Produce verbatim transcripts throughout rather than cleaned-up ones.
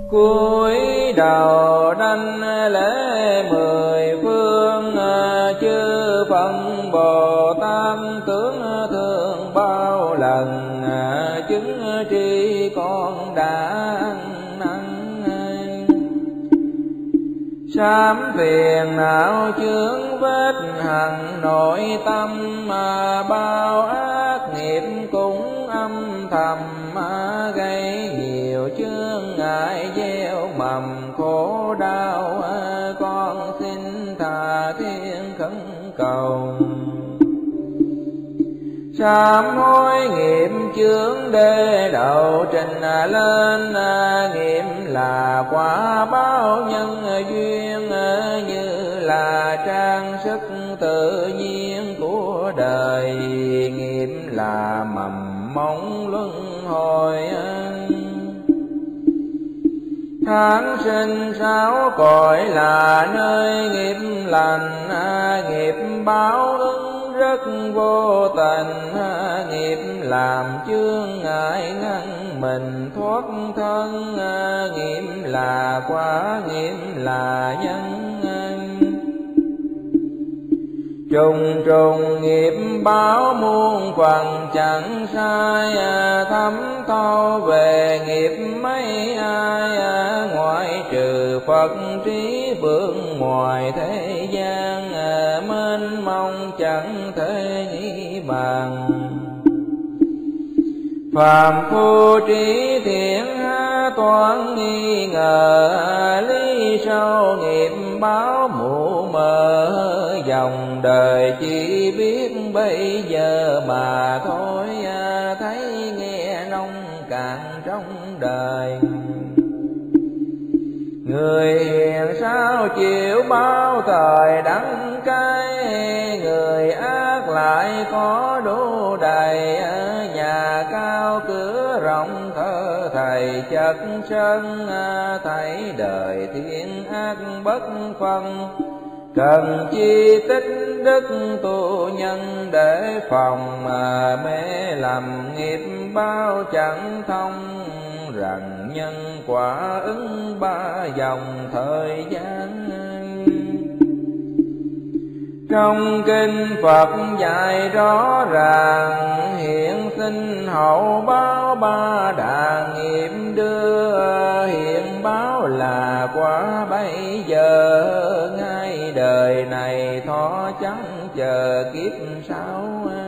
cúi đầu đảnh lễ mười phương chư Phật Bồ Tát tướng thương bao lần chứng tri con đã ăn sám phiền não chướng vết hằn nội tâm mà bao ác nghiệp cũng âm thầm mà gây nhiều chướng ngại gieo mầm khổ đau. Con xin tha thiên khẩn cầu sám hối nghiệp chướng đê đầu trình lên, nghiệp là quả báo nhân duyên như là trang sức tự nhiên của đời, nghiệp là mầm móng luân hồi. Tháng sinh sáu cõi là nơi nghiệp lành, nghiệp báo ứng rất vô tình, nghiệp làm chướng ngại ngăn mình thoát thân, nghiệp là quả nghiệp là nhân. Trùng trùng nghiệp báo muôn phần chẳng sai, thấm thâu về nghiệp mấy ai, ngoại trừ Phật trí bước ngoài thế gian, mênh mông chẳng thể nghĩ bàn. Phàm phu trí thiện toán nghi ngờ, lý sâu nghiệp báo mù mờ, dòng đời chỉ biết bây giờ mà thôi, thấy nghe nông cạn trong đời. Người hiền sao chịu bao thời đắng cay, người ác lại có đủ đầy, nhà cao cửa rộng thở thầy chất sân, thấy đời thiên ác bất phân. Cần chi tích đức tu nhân để phòng, mà mê lầm nghiệp bao chẳng thông, rằng nhân quả ứng ba dòng thời gian. Trong kinh Phật dạy rõ ràng, hiện sinh hậu báo ba đà nghiệp đưa, hiện báo là quả bây giờ, ngay đời này thọ chẳng chờ kiếp sau.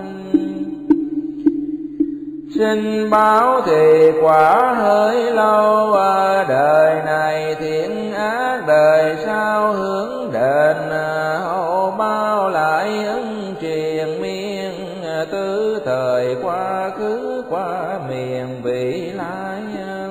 Sinh báo thì quả hơi lâu, đời này thiện ác đời sau hướng đền, hậu báo lại ứng triền miên, tứ thời quá khứ qua miền vị lai.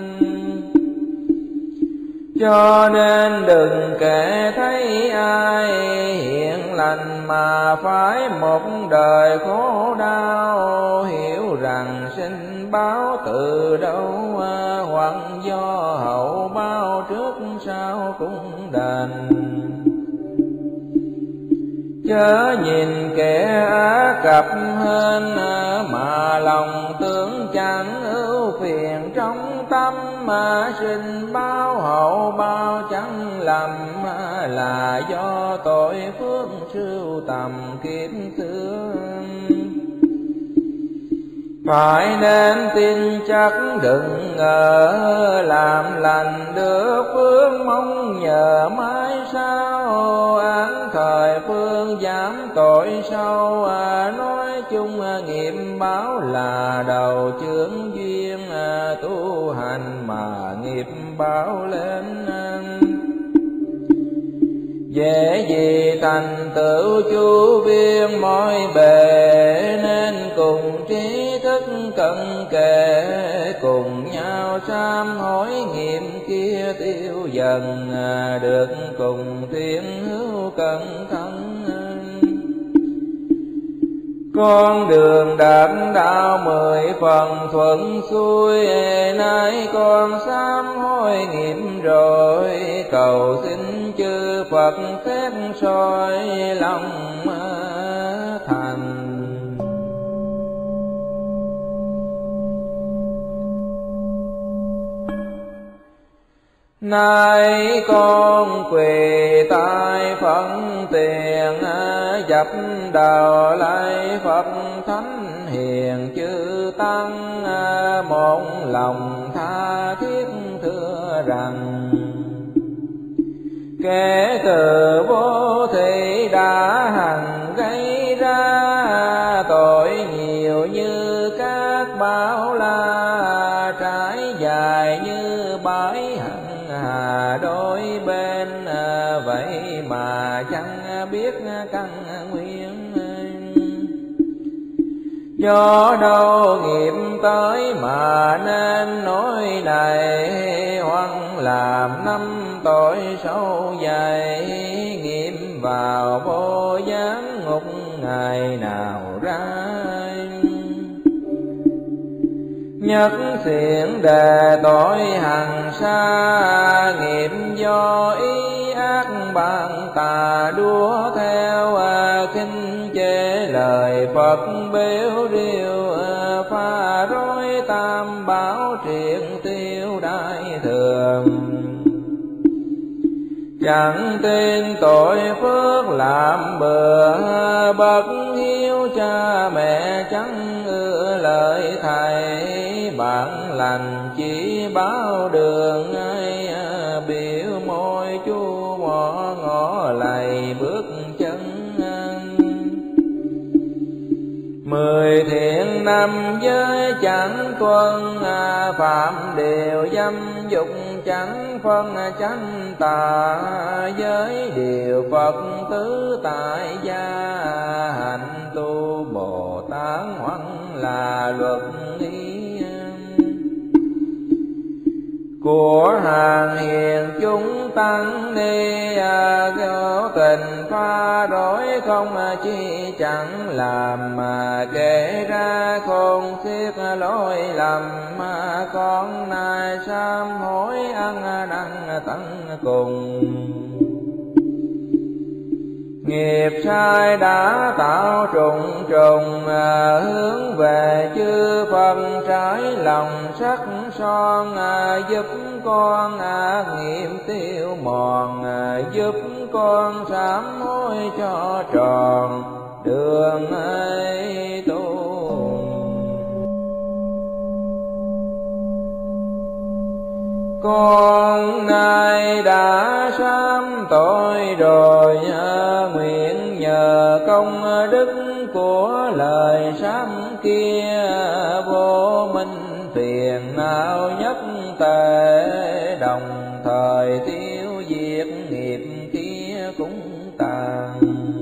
Cho nên đừng kể thấy ai hiện lành mà phải một đời khổ đau, hiểu rằng sinh báo từ đâu, hoặc do hậu báo trước sau cũng đền. Chớ nhìn kẻ á cập hơn, mà lòng tưởng chẳng ưu phiền trong tâm, mà sinh báo hậu báo chẳng lầm, là do tội phước sưu tầm kiếp xưa. Phải nên tin chắc đừng ngờ, làm lành được phước mong nhờ mãi sau, án thời phương giảm tội sâu, nói chung nghiệp báo là đầu chướng duyên, tu hành mà nghiệp báo lên. Dễ gì thành tựu chu viên mọi bề, nên cùng trí thức cận kề, cùng nhau sám hối nghiệp kia tiêu dần, được cùng thiên hữu cẩn thận. Con đường đạt đạo mười phần thuận xuôi, nay con sám hối nghiệp rồi, cầu xin chư Phật xét soi lòng thành. Nay con quỳ tại phận tiền, dập đầu lạy Phật thánh hiền chư tăng, một lòng tha thiết thưa rằng kể từ vô thị đã hằng gây ra tội nhiều như các bão la, trải dài như bãi hằng hà đôi bên, vậy mà chẳng biết căn nguyên. Do đâu nghiệp tới mà nên nói này, hoặc làm năm tội sâu dày, nghiệm vào vô gián ngục ngày nào ra. Nhất xiển đề tội hằng xa, nghiệp do ý ác bạn tà đua theo, kinh chế lời Phật bếu riêu, pha rối tam bảo triện tiêu đại thường. Chẳng tin tội phước làm bừa, bậc hiếu cha mẹ chẳng ưa lời thầy, bạn lành chỉ báo đường ai, biểu môi chu mỏ ngõ lầy bước chân. Mười thiện năm giới chẳng tuân, phạm điều dâm dục chẳng phân chánh tà, giới điều Phật tứ tại gia, hạnh tu Bồ Tát hoặc là luật ý. Của hàng hiền chúng tăng ni, vô tình pha rối không chi chẳng làm, mà kể ra khôn xiết lỗi lầm, mà con nay sám hối ăn năn tận cùng. Nghiệp sai đã tạo trùng trùng, hướng về chư Phật trái lòng sắc son, giúp con ác nghiệp tiêu mòn, giúp con sám hối cho tròn đường ấy tu. Con nay đã sám tội rồi, nguyện nhờ công đức của lời sám kia, vô minh phiền não nhất tề, đồng thời tiêu diệt nghiệp kia cũng tàn.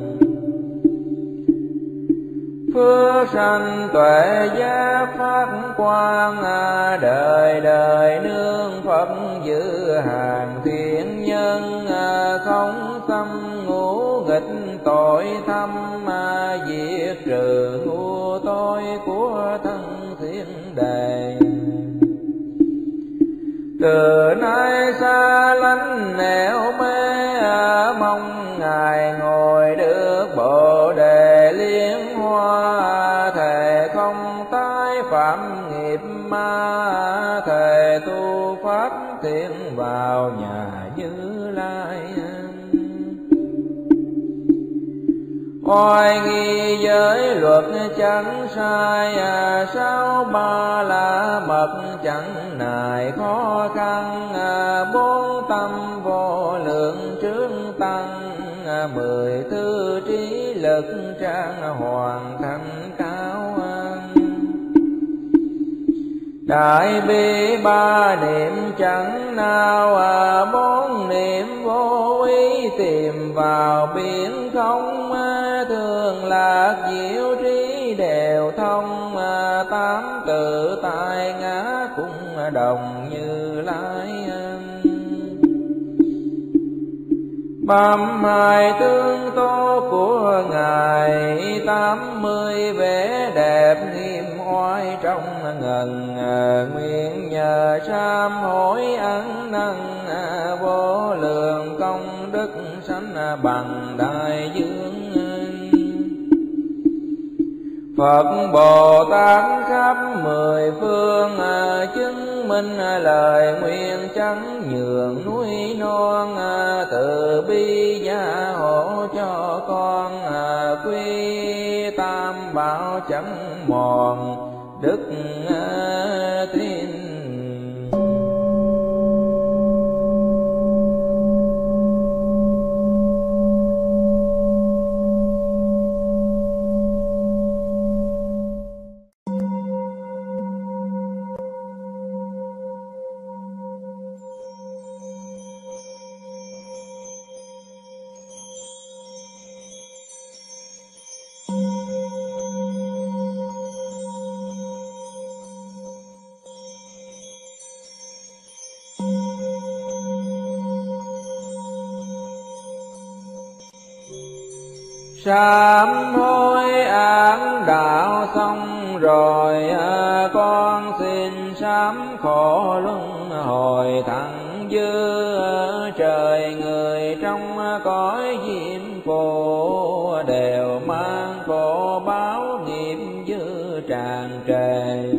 Phước sanh tuệ giác phát quang, đời đời nương Phật giữ hàng thiện nhân, không tâm ngũ nghịch tội thâm, diệt trừ ngu tối của thân thiên đề. Từ nay xa lánh nẻo mê, mong Ngài ngồi được Bồ đề liên hoa, thề không tái phạm nghiệp ma, thề tu pháp thiện vào nhà Như Lai. Oai nghi giới luật chẳng sai, sao ba la mật chẳng nài khó khăn, bốn tâm vô lượng trướng tăng, mười thư trí lực trang hoàn thành cao. Đại bi ba niệm chẳng nào, bốn niệm vô ý tìm vào biển không, thường lạc diệu trí đều thông, tám tự tại ngã cũng đồng Như Lai. Bám hai tương tố của Ngài, tám mươi vẻ đẹp nghiêm oai trong ngần, nguyện nhờ sám hối ăn năn, vô lượng công đức sanh bằng đại dương. Phật Bồ Tát khắp mười phương, chứng minh lời nguyện chánh nhường núi non, từ bi gia hộ cho con quy tam bảo chẳng mòn đức tin. Sám hối ác đạo xong rồi, con xin sám khổ luân hồi thẳng dư. Trời người trong cõi diêm phù đều mang khổ báo nghiệp dư tràn trề.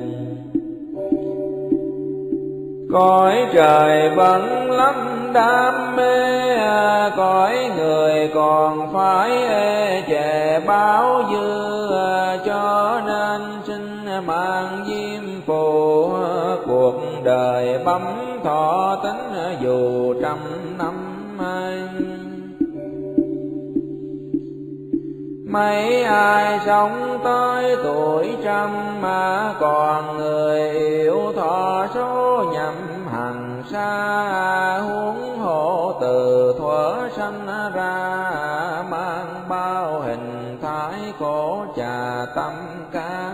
Cõi trời vẫn lắm đam mê, cõi người còn phải ê chề báo dư. Cho nên xin mang diêm phù, cuộc đời bấm thọ tính dù trăm năm. Mấy ai sống tới tuổi trăm mà còn người yêu thọ số nhậm hành xa. Huống hộ từ thuở sanh ra, mang bao hình thái khổ trà tâm can.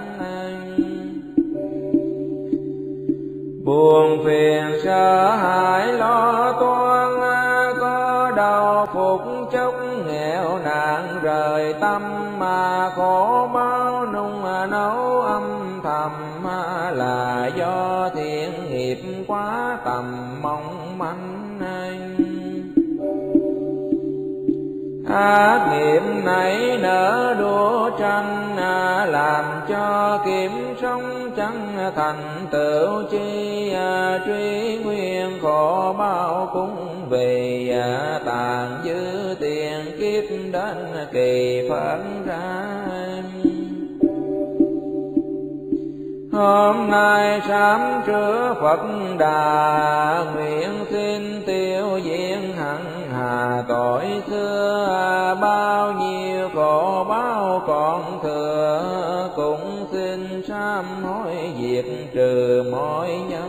Buồn phiền sợ hãi lo toan, có đau phục chốc nghèo nạn rời tâm. Mà khổ bao nung nấu âm thầm, là do thiện nghiệp quá tầm mong manh. Ác nghiệp nảy nở đua tranh, làm cho kiếm sống chẳng thành tựu chi. Truy nguyên khổ bao cũng vì tàn dư tiền kiếp đến kỳ phận ra. Hôm nay sám trưa Phật Đà, nguyện xin tiêu diệt hằng hà tội xưa. Bao nhiêu khổ báo còn thừa, cũng xin sám hối diệt trừ mọi nhân.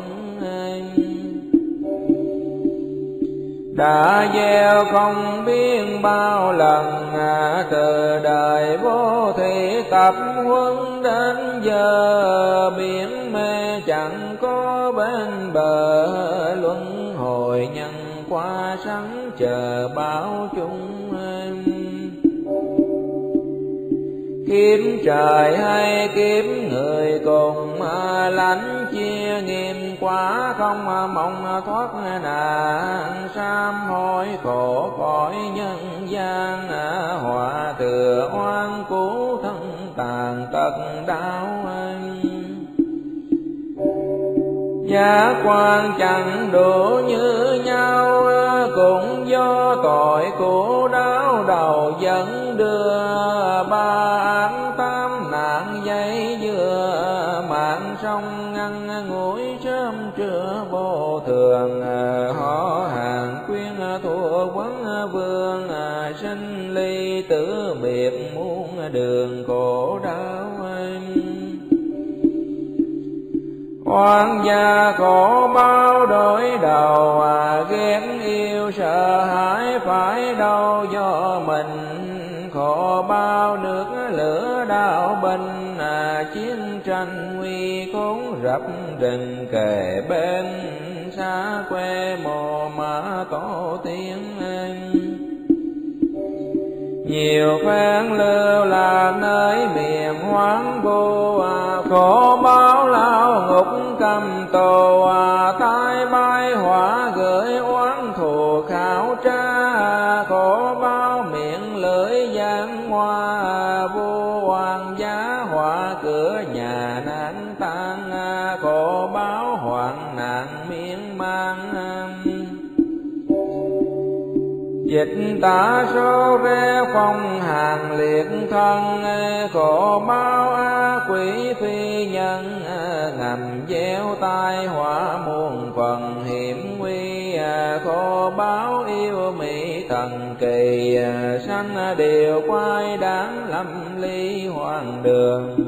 Đã gieo không biết bao lần, từ đời vô thị tập huấn đến giờ. Biển mê chẳng có bên bờ, luân hồi nhân qua sẵn chờ báo chung. Kiếp trời hay kiếp người cùng, lãnh chia nghiêm quá không mong thoát nạn. Sám hối khổ cõi nhân gian, họa thừa oan cứu thân tàn tật đau. Giác quan chẳng đủ như nhau, cũng do tội của đau đầu dẫn đưa. Ba án tám nạn dây dưa, mạng sông ngăn ngủi sớm trưa vô thường. Họ hàng quyên thua quấn vương, sinh ly tử biệt muôn đường khổ đau. Oan gia khổ bao đổi đầu, ghét yêu sợ hãi phải đâu do mình. Khổ bao nước lửa đau binh, chiến tranh nguy khốn rập rình kề bên. Xa quê mồ mã tổ tiên, nhiều phen lưu lạc nơi miền hoang vu. Khổ báo lao ngục cầm tù, tai bay hỏa gửi oán thù khảo tra. Khổ báo miệng lưỡi giang hoa, vô hoàng giá hỏa cửa nhà nan tan. Khổ báo hỏa hoạn nạn miên man. Dịch tả số ve phong hàng liệt thân, khổ báo ác quỷ phi nhân, ngầm gieo tai họa muôn phần hiểm nguy. Khổ báo yêu mỹ thần kỳ, sanh đều quay đáng lâm ly hoang đường.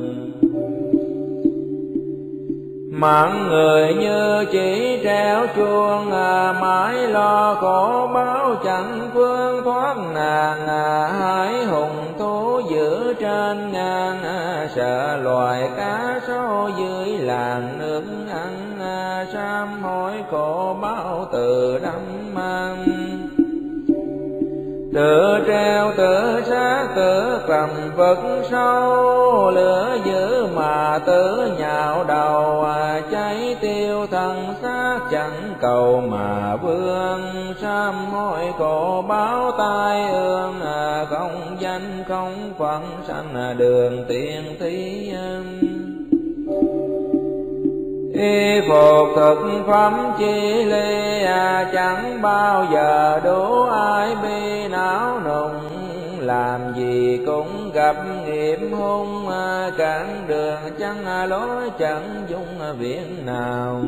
Mạng người như chỉ treo chuông, mãi lo khổ báo chẳng phương thoát nạn. Hải hùng thú giữ trên ngang, sợ loài cá sấu dưới làng nước ăn. Sám hối khổ báo tự đắm mang, tự treo tự sát tự cầm vực sâu. Lửa dữ mà tự nhạo đầu, cháy tiêu thân xác chẳng cầu mà vương. Sám hối khổ báo tai ương, không danh không phận sanh đường tiên thí. Y phục thực phẩm chi ly, chẳng bao giờ đủ ai bi não nùng. Làm gì cũng gặp nghiệp hung, cản đường chẳng lối chẳng dung viện nào.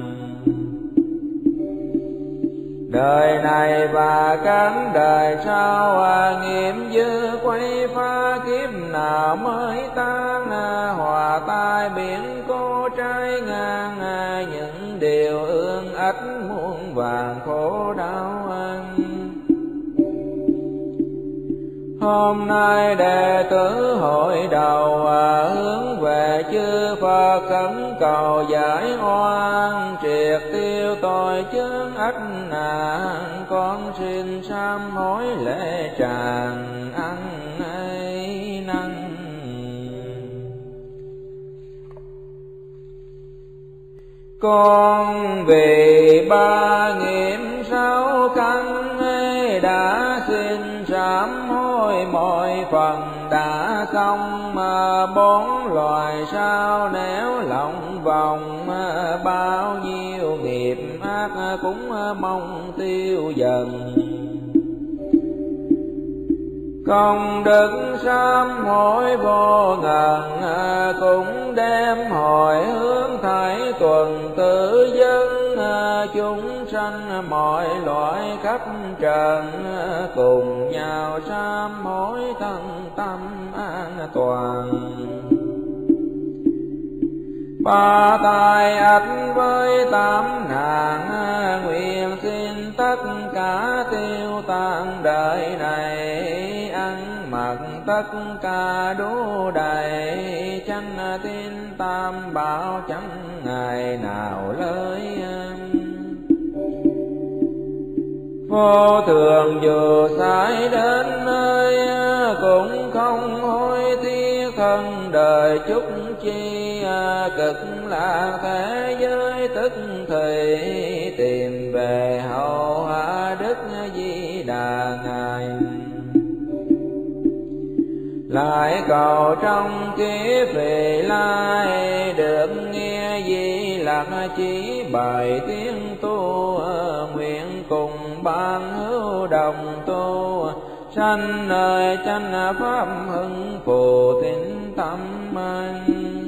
Đời này và cánh đời sau, nghiệp dư quay phá kiếp nào mới tan. Hòa tai biển cô trái ngang, những điều ương ách muôn vàng khổ đau. Hôm nay đệ tử hội đầu, hướng về chư Phật khẩn cầu giải oan. Triệt tiêu tội chướng ách nạn, con xin sám hối lễ tràng ăn ấy năng. Con vì ba nghiệp sáu căn, đã xin sám hối mọi phần đã xong. Bốn loài sao nếu lòng vòng, bao nhiêu nghiệp ác cũng mong tiêu dần. Công đức sám hối vô ngần, cũng đem hồi hướng thảy tuần tự dân. Chúng sanh mọi loại khắp trần, cùng nhau sám hối thân tâm an toàn. Ba tai ách với tám nạn, nguyện xin tất cả tiêu tan đời này. Ăn mặc tất cả đủ đầy, chánh tín tam bảo chẳng ngày nào lơi. Vô thường dù sai đến nơi, cũng không hối tiếc thân đời chúc chi. Cực lạc thế giới tức thì, tìm về hậu hạ đức Di Đà ngài. Lại cầu trong kiếp vị lai, được nghe Di Lặc chỉ bài tiếng tu. Nguyện cùng ban hữu đồng tu, sanh nơi chánh pháp hưng phù tín tâm anh.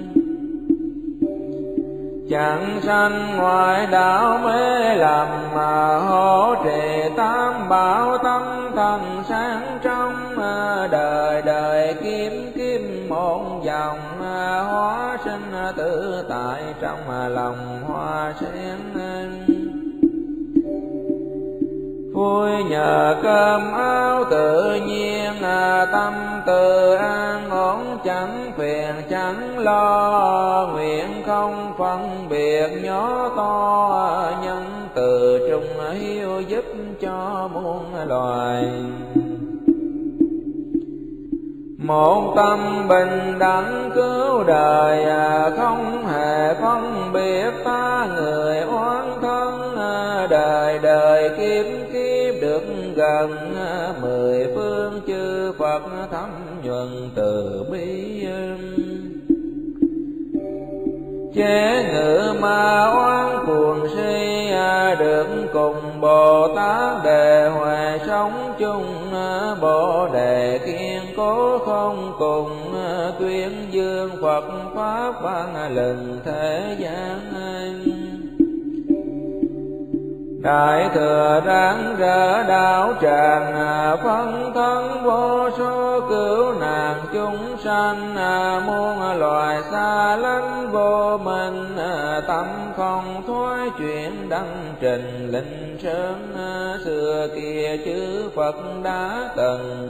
Chẳng sanh ngoại đạo mê lầm, mà hỗ trì tam bảo tâm thần sáng trong. Đời đời kiếm kiếm một dòng, hóa sinh tự tại trong lòng hoa sen. Vui nhờ cơm áo tự nhiên, tâm tự an ổn chẳng phiền chẳng lo. Nguyện không phân biệt nhỏ to, nhân từ trung hiếu giúp cho muôn loài. Một tâm bình đẳng cứu đời, không hề phân biệt ta người oán thân. Đời đời kiếp kiếp được gần, mười phương chư Phật thấm nhuần từ bi. chế ngự ma oán cuồng si, được cùng Bồ Tát Đề Huệ sống chung. Bồ Đề kiên cố không cùng, tuyên dương Phật Pháp vang lừng thế gian. Đại thừa ráng rỡ đạo tràng, phân thân vô số cứu nạn chúng sanh. Muôn loài xa lánh vô minh, tâm không thoái chuyển đăng trình linh sơn. Xưa kia chư Phật đã từng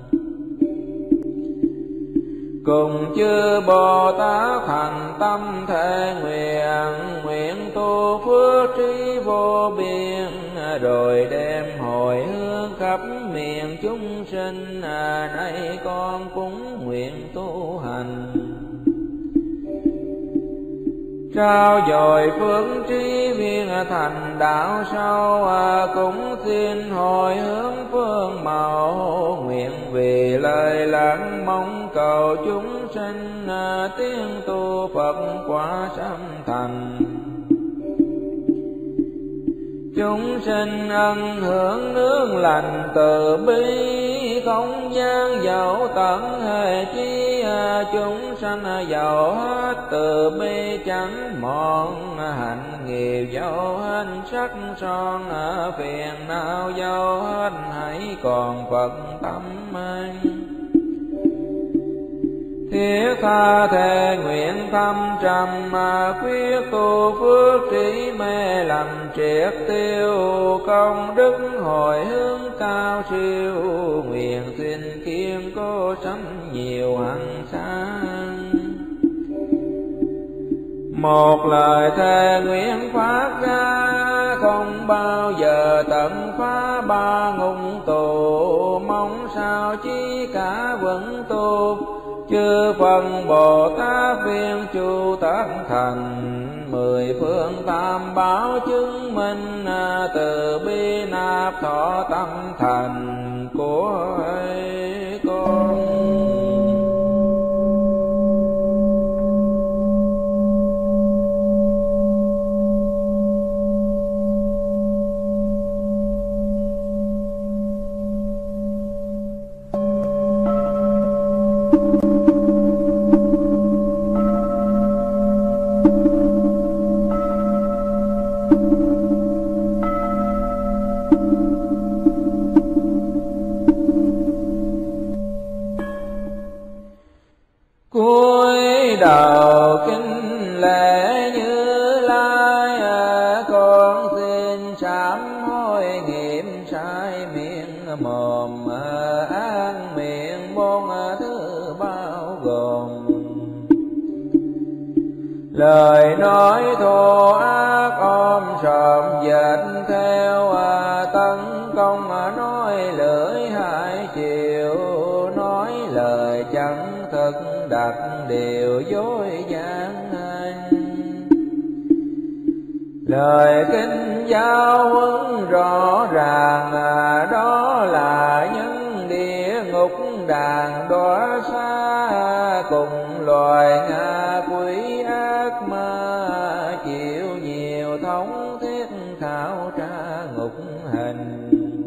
cùng chư Bồ Tát thành tâm thệ nguyện, nguyện tu phước trí vô biên, rồi đem hồi hướng khắp miền chúng sinh. Nay con cũng nguyện tu hành, trao dồi phước trí viên thành đạo sâu. Cũng xin hồi hướng phương mẫu, nguyện vì lời lắng mong cầu chúng sinh. Tiếng tu Phật quả sanh thành, chúng sinh ân hưởng nương lành từ bi. Không gian dẫu tận hề chi, chúng sanh giàu hết từ bi chẳng mòn. Hạnh nghiệp dẫu hết sắc son, phiền não dẫu hết hãy còn Phật tâm anh. Thiết tha thề nguyện thâm trầm, quyết tu phước trí mê lầm triệt tiêu. Công đức hồi hướng cao siêu, nguyện xin kiên cố sanh nhiều hằng sang. Một lời thề nguyện phát ra, không bao giờ tận phá ba ngục tù. Mong sao chí cả vẫn tu, chư phần Bồ Tát viên chu tất thành. Mười phương tam bảo chứng minh, từ bi nạp thọ tâm thành của con. Cúi đầu kính lễ Như Lai, con xin sám hối nghiệp sai miệng mồm. An miệng bốn thứ bao gồm, lời nói thô ác ôm sòm dệt theo. Tấn công nói lưỡi hai chiều, nói lời chẳng thực đặt điều dối gian. Lời kinh giáo huấn rõ ràng, đó là những địa ngục đàn đọa xa. Cùng loài ngạ quỷ ác ma, chịu nhiều thống thiết khảo tra ngục hình.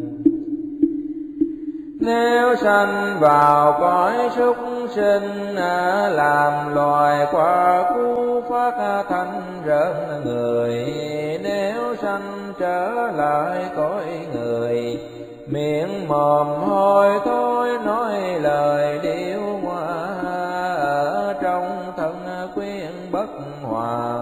Nếu sanh vào cõi súc sinh, làm loài qua cú phát thanh rợn người. Nếu sanh trở lại cõi người, miệng mồm hôi thối nói lời điêu ngoa. Ở trong thân quyến bất hòa,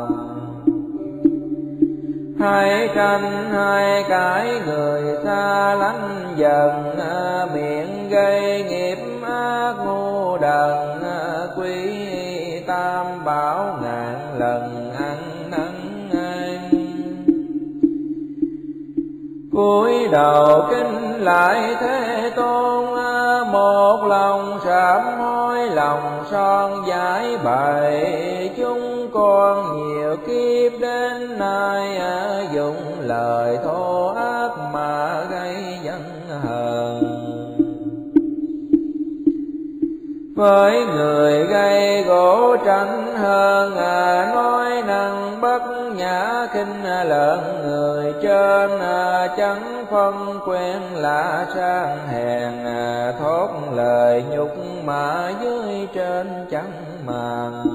hai tranh hai cái người xa lánh dần. Miệng gây nghiệp ác ngu đần, quý tam bảo ngàn lần ăn năn anh. Cúi đầu kính lại Thế Tôn, một lòng sám hối lòng son giải bày. Chúng con nhiều kiếp đến nay, dùng lời thô ác mà gây dân hờn. với người gây gỗ tranh hơn, à, nói năng bất nhã khinh lợn người trên, à, chẳng phân quen lạ sang hèn, à, thốt lời nhục mạ dưới trên chẳng màng.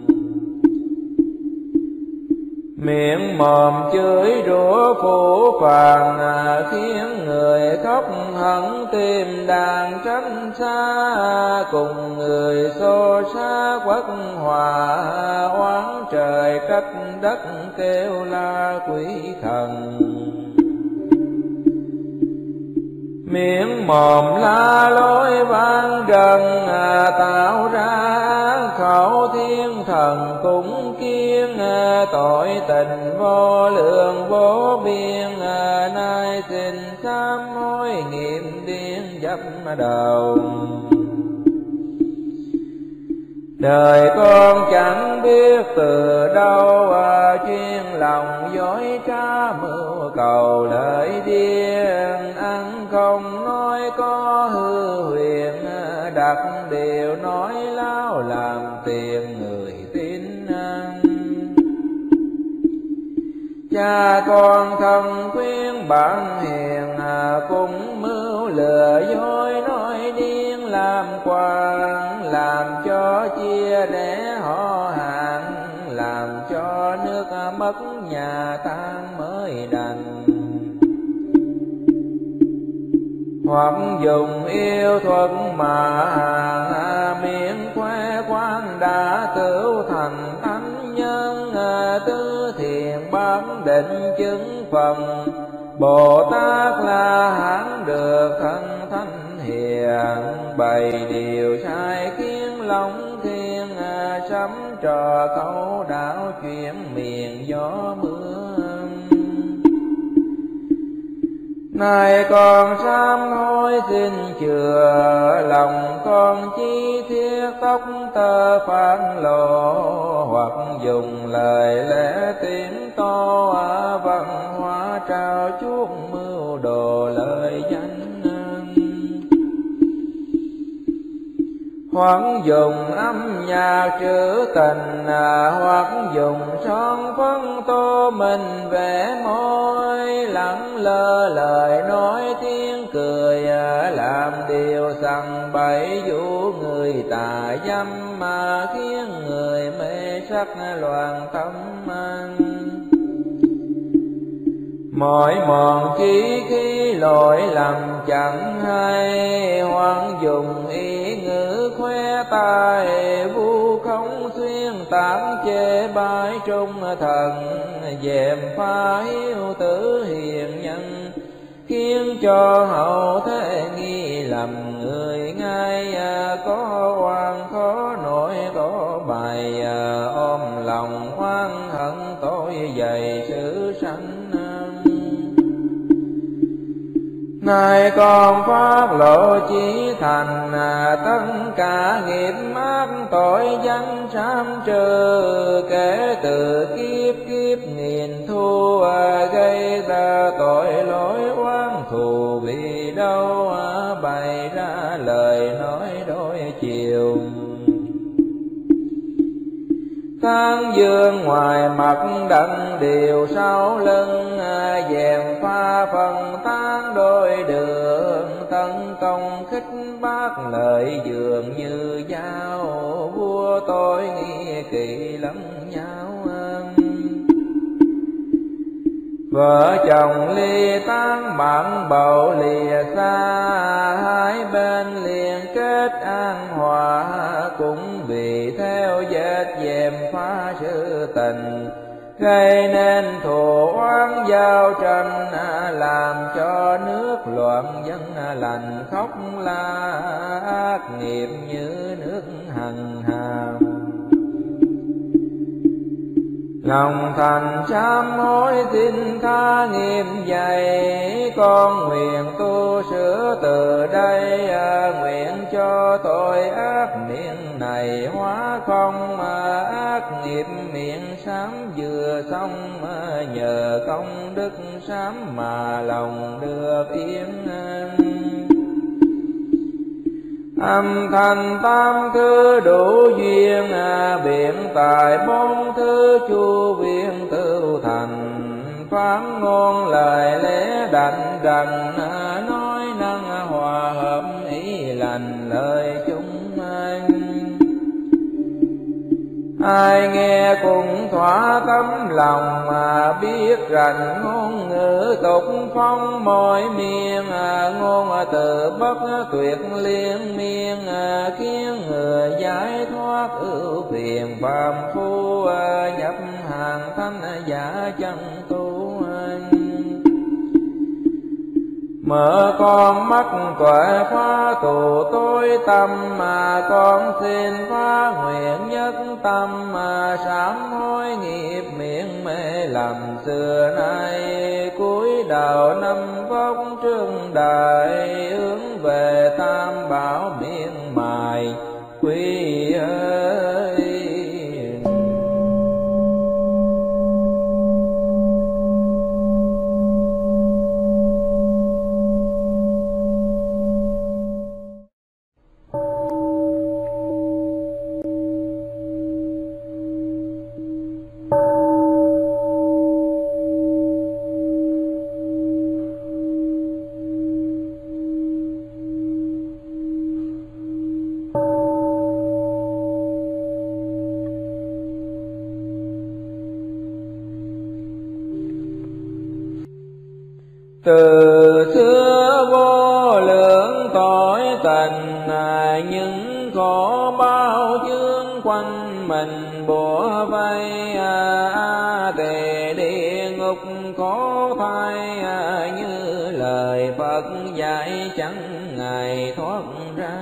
Miệng mồm chửi rủa phủ phàng, à, khiến người khóc hận tim đàn tránh xa, cùng người xô xa quất hòa, oán trời trách đất kêu la quỷ thần. Miệng mồm la lối vang rần, à, tạo ra khẩu thiên thần cũng kiêng, à, tội tình vô lượng vô biên, à, nay xin sám hối nghiệm điên dấp đầu. Đời con chẳng biết từ đâu, à, chuyên lòng dối trá mưu cầu lợi điên, ăn không nói có hư huyền, à, đặt điều nói láo làm tiền người tin ăn. Cha con thân khuyên bạn hiền, à, cũng mưu lừa dối nói điên làm quan, làm cho chia rẽ họ hàng, làm cho nước mất nhà tan mới đành. Hoặc dùng yêu thuật mà hàng, miệng khoe khoang đã tửu thành thánh nhân, tứ thiện bán định chứng phần, Bồ Tát La Hán được thân thánh hiền, bày điều sai khiến lòng thiên, sắm trò câu đạo chuyện miền gió mưa. Nay con sám hối xin chừa, lòng con chi thiết tóc tơ phản lộ, hoặc dùng lời lẽ tiếng to, văn hóa trao chuốc mưu đồ lời danh. Hoặc dùng âm nhạc trữ tình, hoặc dùng son phấn tô mình vẽ môi, lẳng lơ lời nói tiếng cười, làm điều sằng bậy dụ người tà dâm, mà khiến người mê sắc loạn tâm anh. Mỗi mòn chí khi lỗi lầm chẳng hay, hoặc dùng ý ngữ khoe tài, vu khống xuyên tán chê bai trung thần, dèm pha hiếu tử hiền nhân, khiến cho hậu thế nghi lầm người ngay, có oan khó nổi có bài, ôm lòng oan hận tội dày sự sanh. Nay con phát lộ chí thành, tất cả nghiệp ác tội danh sám trừ, kể từ kiếp kiếp nghìn thu, gây ra tội lỗi oán thù vì đâu, bày ra lời nói đôi chiều. Tán dương ngoài mặt đặng điều sau lưng, dèm pha phần tán đôi đường, tấn công khích bác lời dường như dao, vua tôi nghi kỵ lẫn nhau. Vợ chồng ly tán bạn bầu lìa xa, hai bên liền kết an hòa, cũng vì theo vết dèm pha sự tình, gây nên thù oán giao tranh, làm cho nước loạn dân lành khóc la, ác nghiệp như nước hằng hàm. Lòng thành sám hối xin tha nghiêm dày, con nguyện tu sửa từ đây, nguyện cho tội ác miệng này hóa không, ác nghiệp miệng sám vừa xong, nhờ công đức sám mà lòng được yên. Âm thanh tam thứ đủ duyên, à, biện tài bốn thứ chu viên tự thành. Phán ngôn lời lẽ đảnh rằng, à, nói năng hòa hợp ý lành lời chúng anh. Ai nghe cùng thỏa tấm lòng, mà biết rành ngôn ngữ tục phong mọi miền, à, ngôn từ bất tuyệt liên miên, à, khiến người giải thoát ưu phiền phàm phu, à, nhập hàng thanh giả chân tu anh. Mở con mắt tuệ phá tù tối tâm, mà con xin phá nguyện nhất tâm, mà sám hối nghiệp miệng mê lầm xưa nay. Cúi đầu năm vóc trương đại, hướng về tam bảo miên mài quy ơi. Từ xưa vô lượng tội tình, à, những khổ bao chương quanh mình bủa vây, à, à, tề địa ngục khổ thay, à, như lời Phật dạy chẳng ngày thoát ra.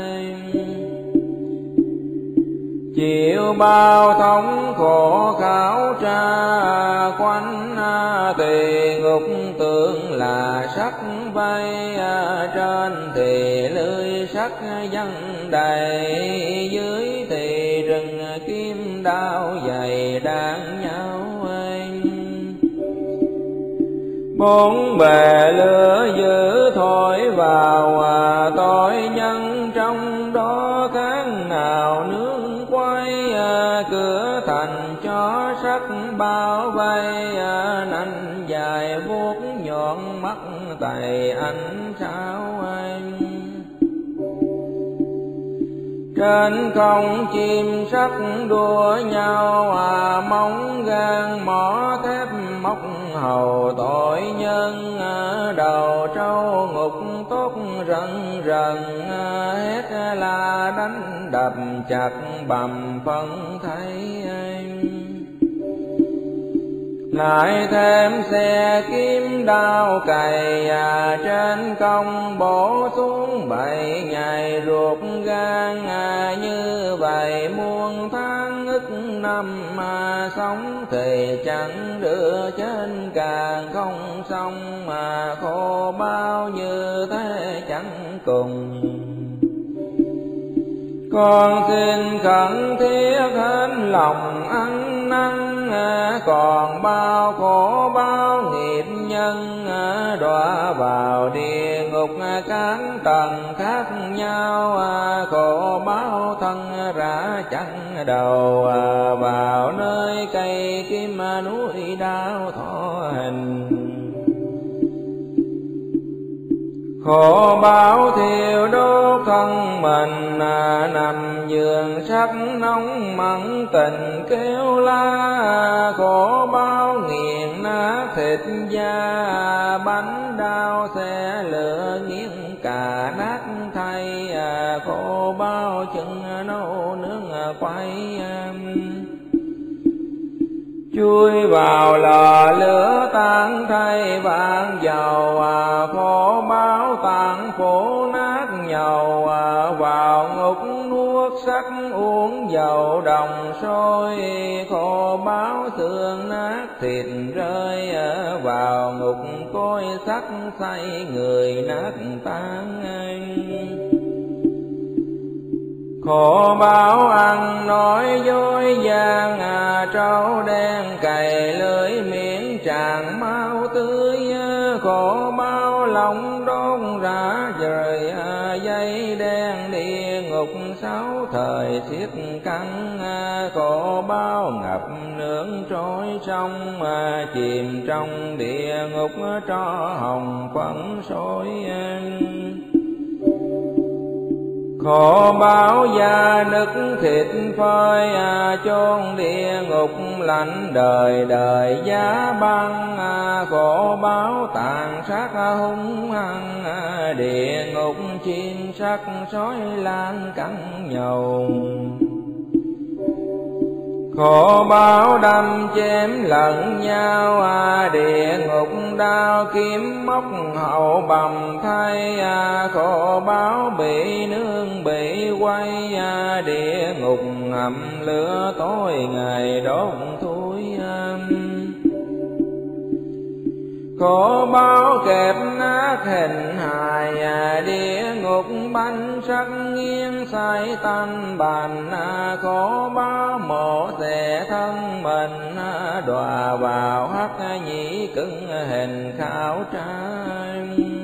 Chịu bao thống khổ khảo tra, quanh tỳ ngục tưởng là sắc vây, trên thì lưới sắc văng đầy, dưới thì rừng kim đao dày đan nhau anh. Bốn bề lửa dữ thổi vào, à, tội nhân trong đó kháng nào nương quay, à, cửa thành cho sắc bao vây, à, nanh dài vuốt nhọn mắt tay anh sao anh. Trên không chim sắc đua nhau, à, móng gan mỏ thép móc hầu tội nhân, à, đầu trâu ngục tốt rần rần, à, hét la đánh đập chặt bầm phân thấy anh. Lại thêm xe kiếm đao cày, à, trên công bổ xuống bảy ngày ruột gan, à, như vậy muôn tháng ức năm, mà sống thì chẳng đưa trên càng không xong, mà khổ bao như thế chẳng cùng. Con xin khẩn thiết hết lòng ăn năn, à, còn bao khổ bao nghiệp nhân, à, đọa vào địa ngục các tầng khác nhau, à, khổ bao thân rã chẳng đầu, à, vào nơi cây kim núi đau thọ hình. Khổ báo thiêu đốt thân mình, à, nằm giường sắc nóng mặn tình kêu la, khổ báo nghiền nát thịt da, bánh đau xe lửa nghiêng cả nát thay, à, khổ báo chân nấu nướng quay chui vào lò lửa tan thay vàng dầu, à, khổ báo tàn khổ nát nhầu, à, vào ngục nuốt sắc uống dầu đồng sôi, khổ báo xương nát thịt rơi, à, vào ngục cối sắc say người nát tan anh. Khổ báo ăn nói dối gian, à, trâu đen cày lưỡi miệng tràn máu tươi, khổ báo lòng đốn rã rời, à, dây đen đi ngục sáu thời xiết căng, khổ bao ngập nước trôi sông, chìm trong địa ngục tro hồng phấn sôi. Khổ báo da nứt thịt phơi, chôn địa ngục lạnh đời đời giá băng. Khổ báo tàn sát hung hăng, địa ngục chiên sắc sói lan cắn nhầu. Khổ báo đâm chém lẫn nhau, địa ngục đao kiếm móc hậu bầm thay. Khổ báo bị nương bị quay, địa ngục ngầm lửa tối ngày đốt thui. Khổ báo kẹp nát hình hài, địa ngục bánh sắc nghiêng say tanh bành. Khổ báo mổ xẻ thân mình, đọa vào hắc nhĩ cứng hình khảo trai.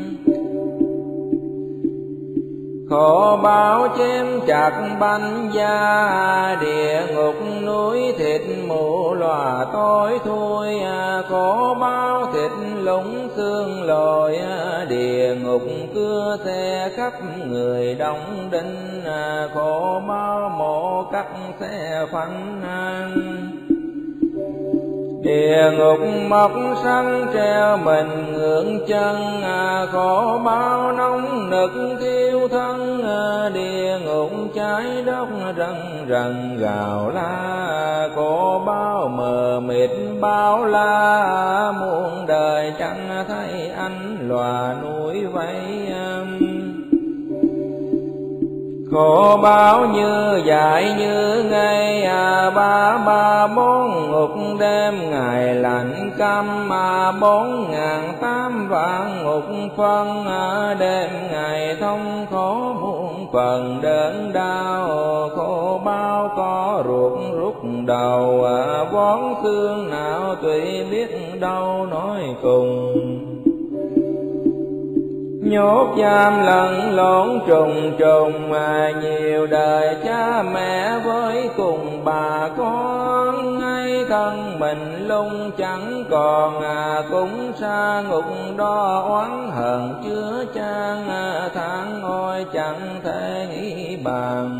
Khổ báo chém chặt bánh da, địa ngục núi thịt mù lòa tối thui. Khổ báo thịt lũng xương lồi, địa ngục cưa xe khắp người đóng đinh. Khổ báo mổ cắt xe phanh, địa ngục mọc săn treo mình ngưỡng chân. Khổ báo nóng nực thiêu thân, địa ngục cháy đốt rần rần gào la. Khổ báo mờ mịt bao la, muôn đời chẳng thấy ánh lòa núi vây. Khổ báo như dại như ngây, ba ba bốn ngục đêm ngày lạnh căm. Bốn ngàn tám vạn ngục phân, đêm ngày thông khổ muôn phần đớn đau. Khổ báo có ruột rút đầu, vón xương nào tùy biết đâu nói cùng. Nhốt giam lẫn lộn trùng trùng, nhiều đời cha mẹ với cùng bà con. Ngay thân mình lung chẳng còn, cũng xa ngục đo oán hận chứa chan. Tháng ngôi chẳng thể nghĩ bàn,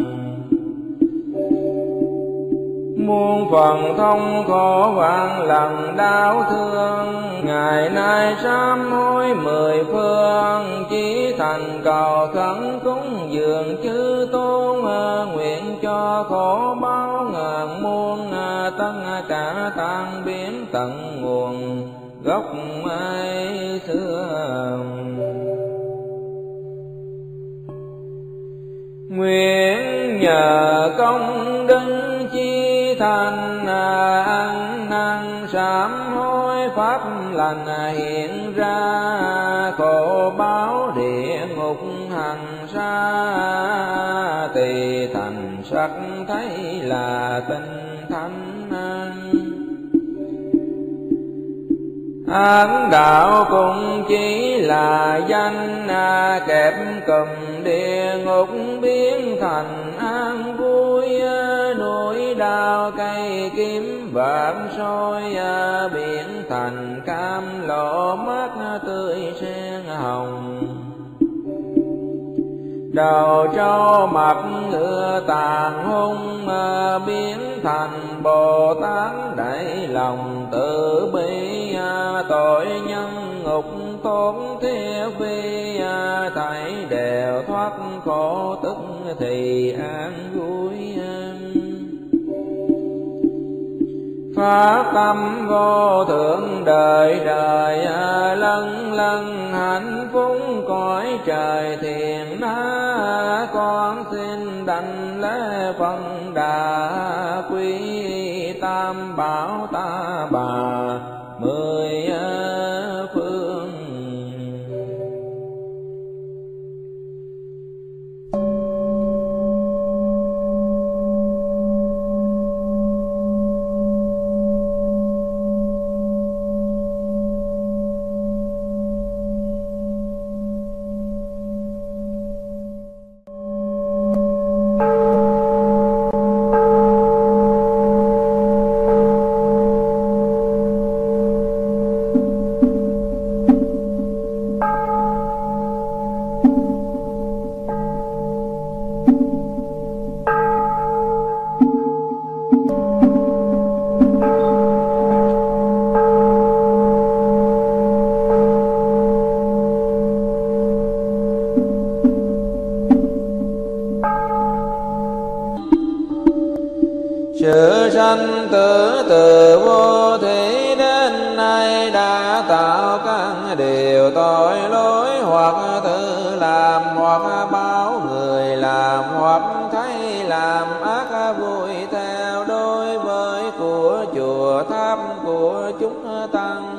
muôn phần thông khổ vạn lần đau thương. Ngày nay sám hối mười phương, chỉ thành cầu khấn cúng dường chư tôn. Nguyện cho khổ báo ngàn muôn, tất cả tan biến tận nguồn gốc ai xưa. Nguyện nhờ công đức chi thành, ăn năn sám hối pháp lành hiện ra. Khổ báo địa ngục hành xa, tỳ thành sắc thấy là tinh thánh. Ác đạo cũng chỉ là danh, kẹp cùm địa ngục biến thành an vui. Núi đao cây kiếm vạn soi, biển thành cam lộ mát tươi sen hồng. Đầu trâu mặt ngựa tàn hung, biến thành Bồ Tát đẩy lòng từ bi. Tội nhân ngục tốn thiết vi, thảy đều thoát khổ tức thì an vui. Pháp tâm vô thượng đời đời, lân lân hạnh phúc cõi trời thiền na. Con xin đảnh lễ Phật Đà quý tam bảo ta bà mười phương. điều tội lỗi, hoặc tự làm hoặc báo người làm, hoặc thấy làm ác vui theo đối với của chùa tháp của chúng tăng,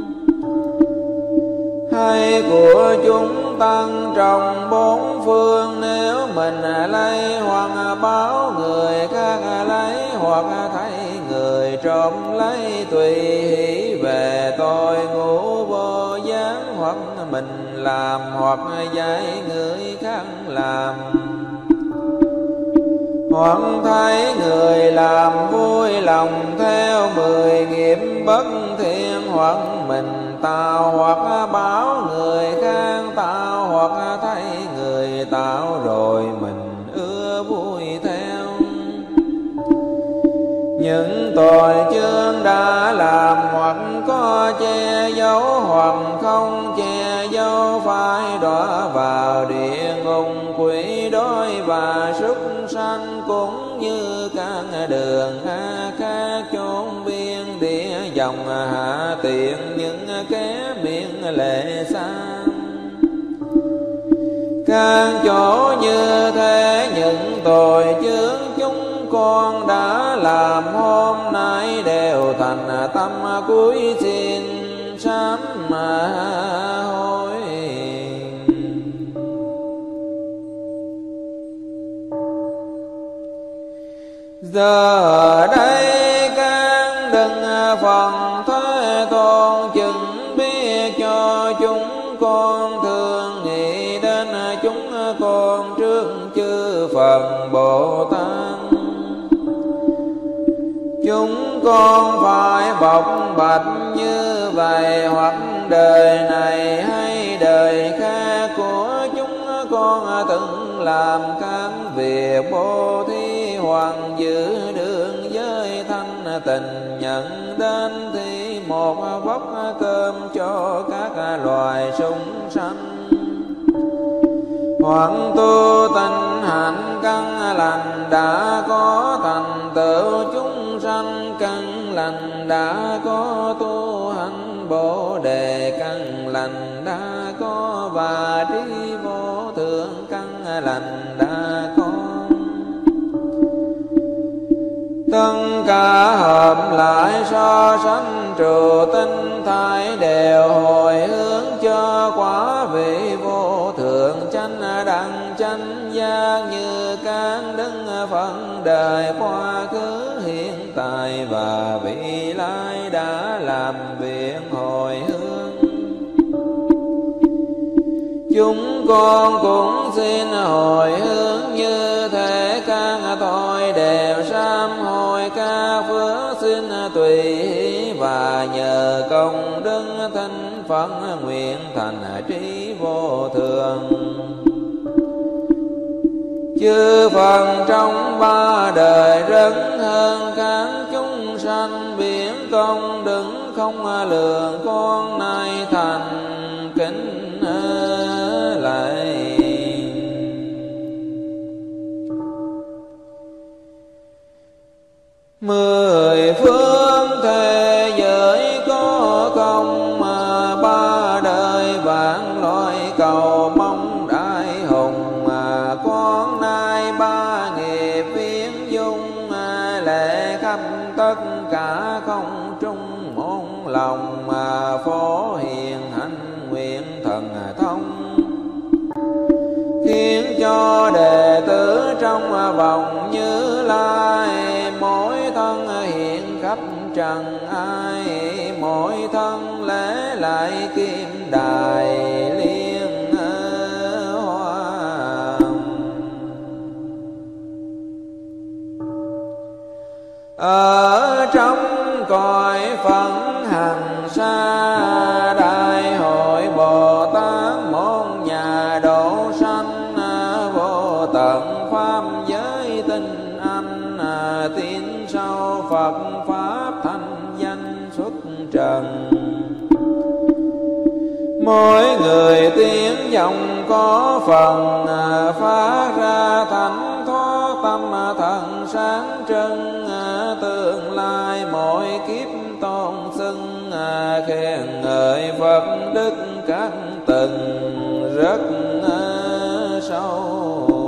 hay của chúng tăng trong bốn phương. Nếu mình lấy hoặc báo người khác lấy, hoặc thấy người trộm lấy, tùy hỷ về tội ngũ vô gián, hoặc mình làm hoặc dạy người khác làm, hoặc thấy người làm vui lòng theo mười nghiệp bất thiện, hoặc mình tạo hoặc báo người khác tạo, hoặc thấy người tạo rồi mình ưa vui theo. Những tội chướng đã làm, hoặc có che giấu hoặc không che giấu, phải đọa vào địa ngục, quỷ đói và súc sanh, cũng như các đường a khác chốn biên địa dòng hạ tiện, những kẻ miệng lệ sang. Các chỗ như thế những tội chướng chúng con đã làm hôm nay đều thành tâm cuối xin sám hối. Giờ đây các đừng phần Thế Tôn chừng biết cho chúng con, thường nghĩ đến chúng con trước chư Phật Bồ Tát. Chúng con phải bộc bạch như vậy, hoặc đời này hay đời khác của chúng con từng làm các việc bố thí, hoặc giữ đường giới thanh tình, nhận đến thì một vóc cơm cho các loài súc sanh, hoặc tu tình hạnh căn lành đã có thành tựu, chúng sanh căn lành đã có tu hành, bồ đề căn lành đã có, và trí vô thượng căn lành đã có. Tất cả hợp lại so sánh trụ tinh thái, đều hồi hướng cho quả vị vô thượng chánh đẳng chánh giác, như các đức phận đời quá khứ hiện tại và vị lai đã làm việc hồi hướng. Chúng con cũng xin hồi hướng như thế, các tội đều sám hối, các phước xin tùy hỷ, và nhờ công đức thinh Phật nguyện thành trí vô thường. Chư Phật trong ba đời rất hơn các chúng sanh, biển công đức không lường, con nay thành kính lại. Mười phương thế giới có công, mà ba đời vạn loại cầu mong đại hùng, mà con nay ba nghiệp viễn dung, lệ khắp tất cả không trung môn lòng, mà phổ hiền hạnh nguyện thần thông, khiến cho đệ tử trong vòng Như Lai, mỗi thân hiện khắp trần ai, mỗi thân lễ lại kim đài liên hoa. Ở trong cõi phận hằng xa, đại hội Bồ Tát môn nhà độ sanh, vô tận pháp giới tinh anh, tin sau Phật pháp thanh danh xuất trần. Mỗi người tiếng dòng có phần, phát ra thánh thoát tâm thần sáng trưng, tương lai mỗi kiếp tôn xưng khen ngợi Phật đức các tầng rất sâu.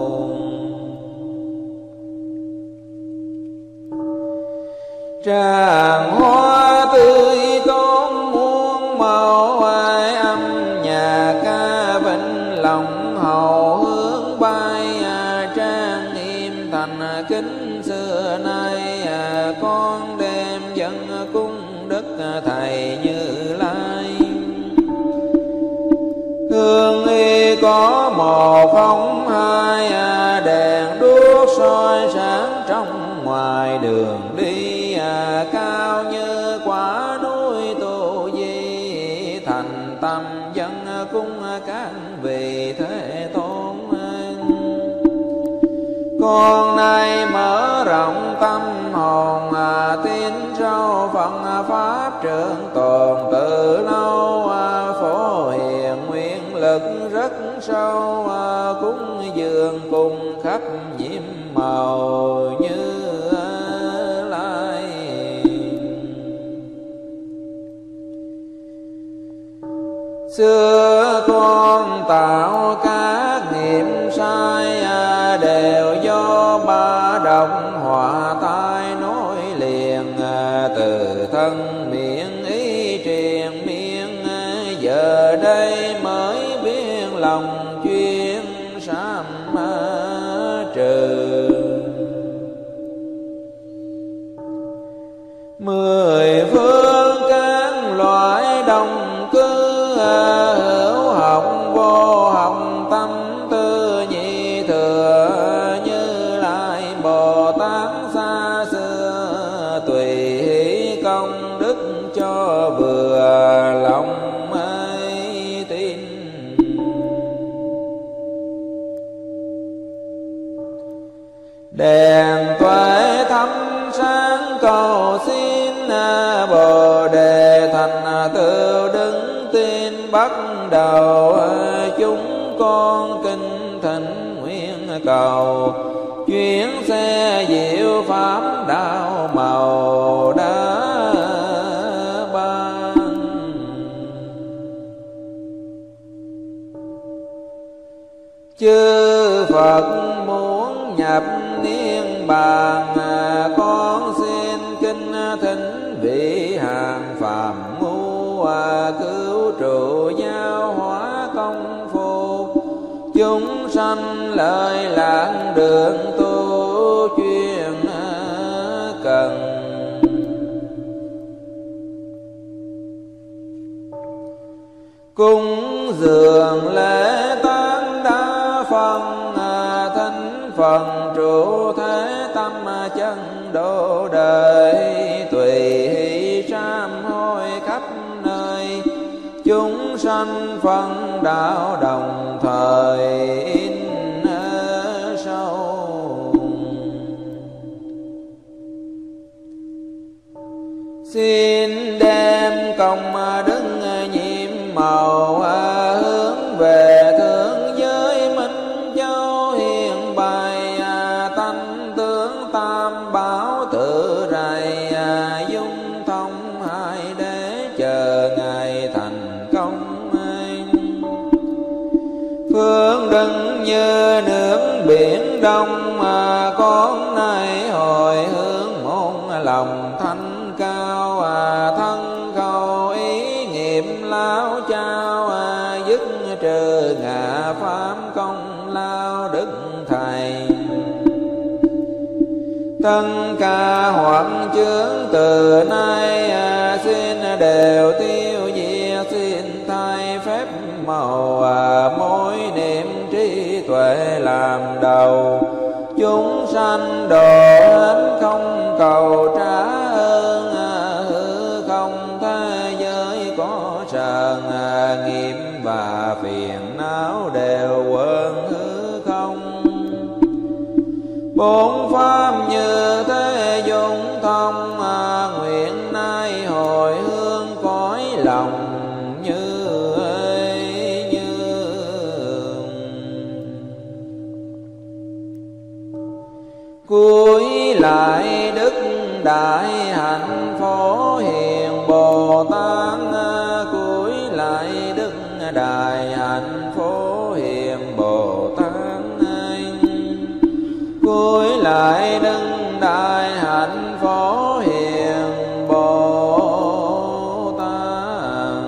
Tràng hoa tươi tôn muôn màu, ai âm nhạc ca vĩnh lòng hầu hướng bay. Trang nghiêm thành kính xưa nay, con đem dân cung đức thầy Như Lai. Hương y có một không hai, đèn đuốc soi sáng trong ngoài đường đi. Cao như quả núi Tu Di, thành tâm dân cung các vị Thế Tôn. Con nay mở rộng tâm hồn, tin sâu phần pháp trưởng tồn từ lâu. Phổ hiền nguyện lực rất sâu, cúng dường cùng khắp nhiễm màu Như Lai. Xưa con tạo các nghiệp sai, đều do ba độc họa tai nối liền. Từ thân miệng ý truyền miên, giờ đây mới biết lòng chuyên sám trừ. Mười phương các loại đồng cư, hữu học vô học tâm tư nhị thừa. Như Lai Bồ Tát xa xưa, tùy hỷ công đức cho vừa lòng ấy tin. Đèn tuệ thắp sáng cầu xin, Bồ Đề thành tựu đứng tin bắt đầu. Chúng con kinh thỉnh nguyện cầu, chuyến xe diệu pháp đạo màu đã ban. Chư Phật muốn nhập niết bàn, con xin kinh thỉnh vị hàng phàm ngu. Cứu trụ giáo hóa công phu, chúng sanh lợi lạc đường tu chuyên cần. Cúng dường lễ tán đa phần, thánh phần trụ thế tâm chân độ đời. Tùy hỷ sám hối khắp nơi, chúng sanh phân đạo đồng thời in sâu. Xin đem công đức nhiệm màu, hướng về thượng giới Minh Châu hiền bày. Tánh tướng tam bảo tự rày, dung thông hai đế chờ ngày thành công. Phương đứng như nước biển đông, con nay hồi hướng môn lòng thanh cao. Thân khẩu ý nghiệm lao trao, dứt trừ ngã pháp công lao đức thầy. Tất cả hoặc chướng từ nay, xin đều tiêu diệt. Xin thay phép màu, mối niệm trí tuệ làm đầu. Chúng sanh độ hết không cầu trả ơn, hư không thế giới có sờn. Nghiệp và phiền não đều quên hư không. Bốn pháp như thế dung thông, nguyện nay hồi hướng cõi lòng như ấy như. Cuối lại đức đại hạnh Phổ Hiền Bồ Tát, đại hạnh phổ hiền Bồ Tát anh, cúi lại đứng đại hạnh phổ hiền Bồ Tát.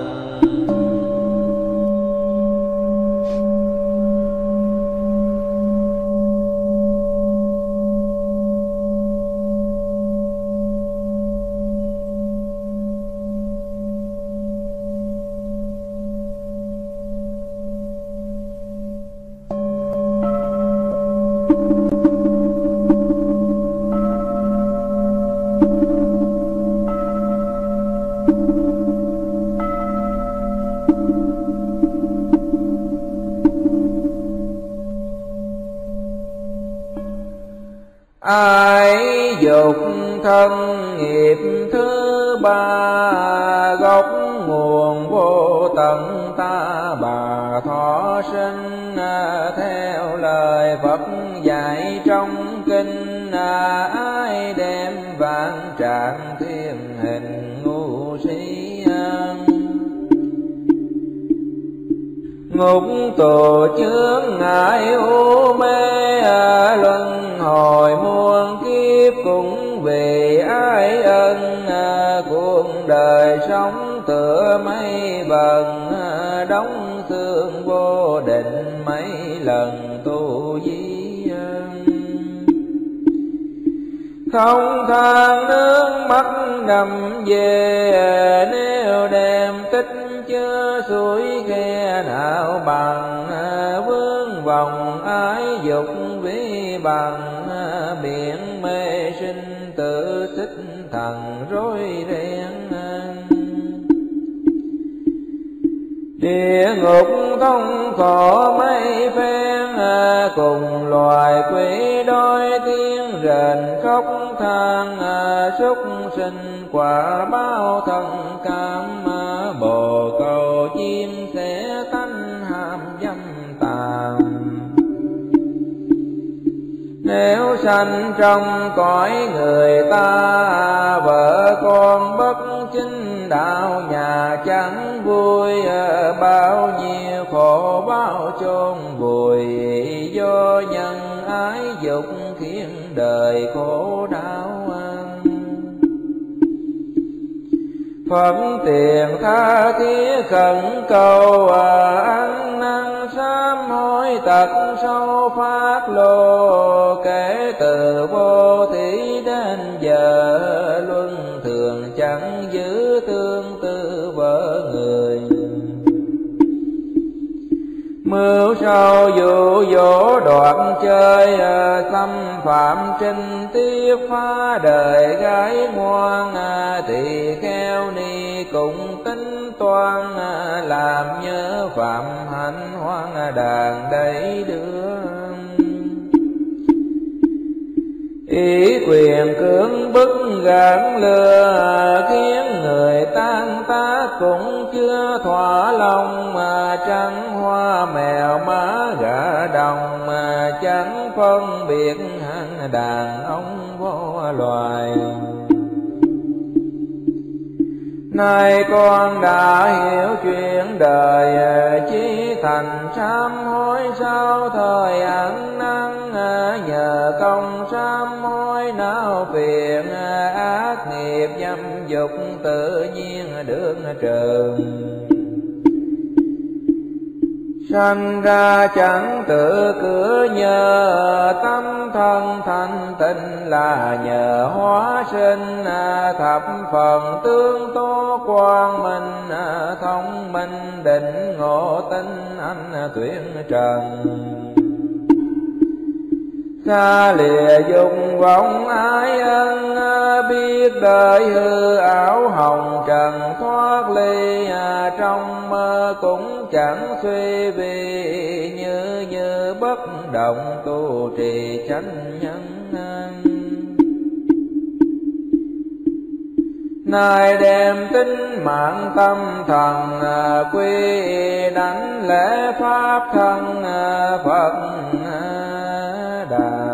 Ai dục thân nghiệp thứ ba, gốc nguồn vô tận ta bà thọ sinh. Theo lời Phật dạy trong kinh, ai đem vạn trạng thiên hình ngu si, ngục tù chướng ngại u mê, luân hồi muôn kiếp cũng vì ai ân. Cuộc đời sống tựa mây vần, đóng xương vô định mấy lần tu di. Không than nước mắt đầm về, nếu đem tích chứa suối khe nào bằng. Vướng vòng ái dục vi bằng, biển mê sinh tự xích thần rối ren. Địa ngục thông khổ mấy phen, cùng loài quỷ đói tiếng rền khóc than. Súc sinh quả báo thân cam, bồ câu chim sẽ tánh ham dâm tàm. Nếu sanh trong cõi người ta, vợ con bất chính đạo nhà chẳng vui. Bao nhiêu khổ báo chôn vùi, do nhân ái dục khiến đời khổ đau. Phật tiền tha thiết khẩn cầu, ăn năn sám hối tật sâu phát lộ. Kể từ vô thí đến giờ, luân thường chẳng giữ tương tư vợ người. Mưu sâu dụ dỗ đoạn chơi, xâm phạm trinh tiết phá đời gái ngoan. Tỳ kheo ni cũng tính toan, làm nhớ phạm hạnh hoang đàn đầy đưa. Ý quyền cưỡng bức gạn lừa, khiến người tan tác cũng chưa thỏa lòng. Mà trắng hoa mèo má gà đồng, mà chẳng phân biệt hạng đàn ông vô loài. Nay con đã hiểu chuyện đời, chí thành sám hối sau thời ăn năn. Nhờ công sám hối não phiền, ác nghiệp dâm dục tự nhiên được trừ. Sanh ra chẳng tự cửa nhờ, tâm thân thanh tịnh là nhờ hóa sinh. Thập phần tương tố quang minh, thông minh định ngộ tinh anh tuyển trần. Xa lìa dục vọng ái ân, biết đời hư ảo hồng trần thoát ly. Trong mơ cũng chẳng suy vì, như như bất động tu trì chánh nhân. Nay đem tính mạng tâm thần, quy đảnh lễ pháp thân Phật Đà.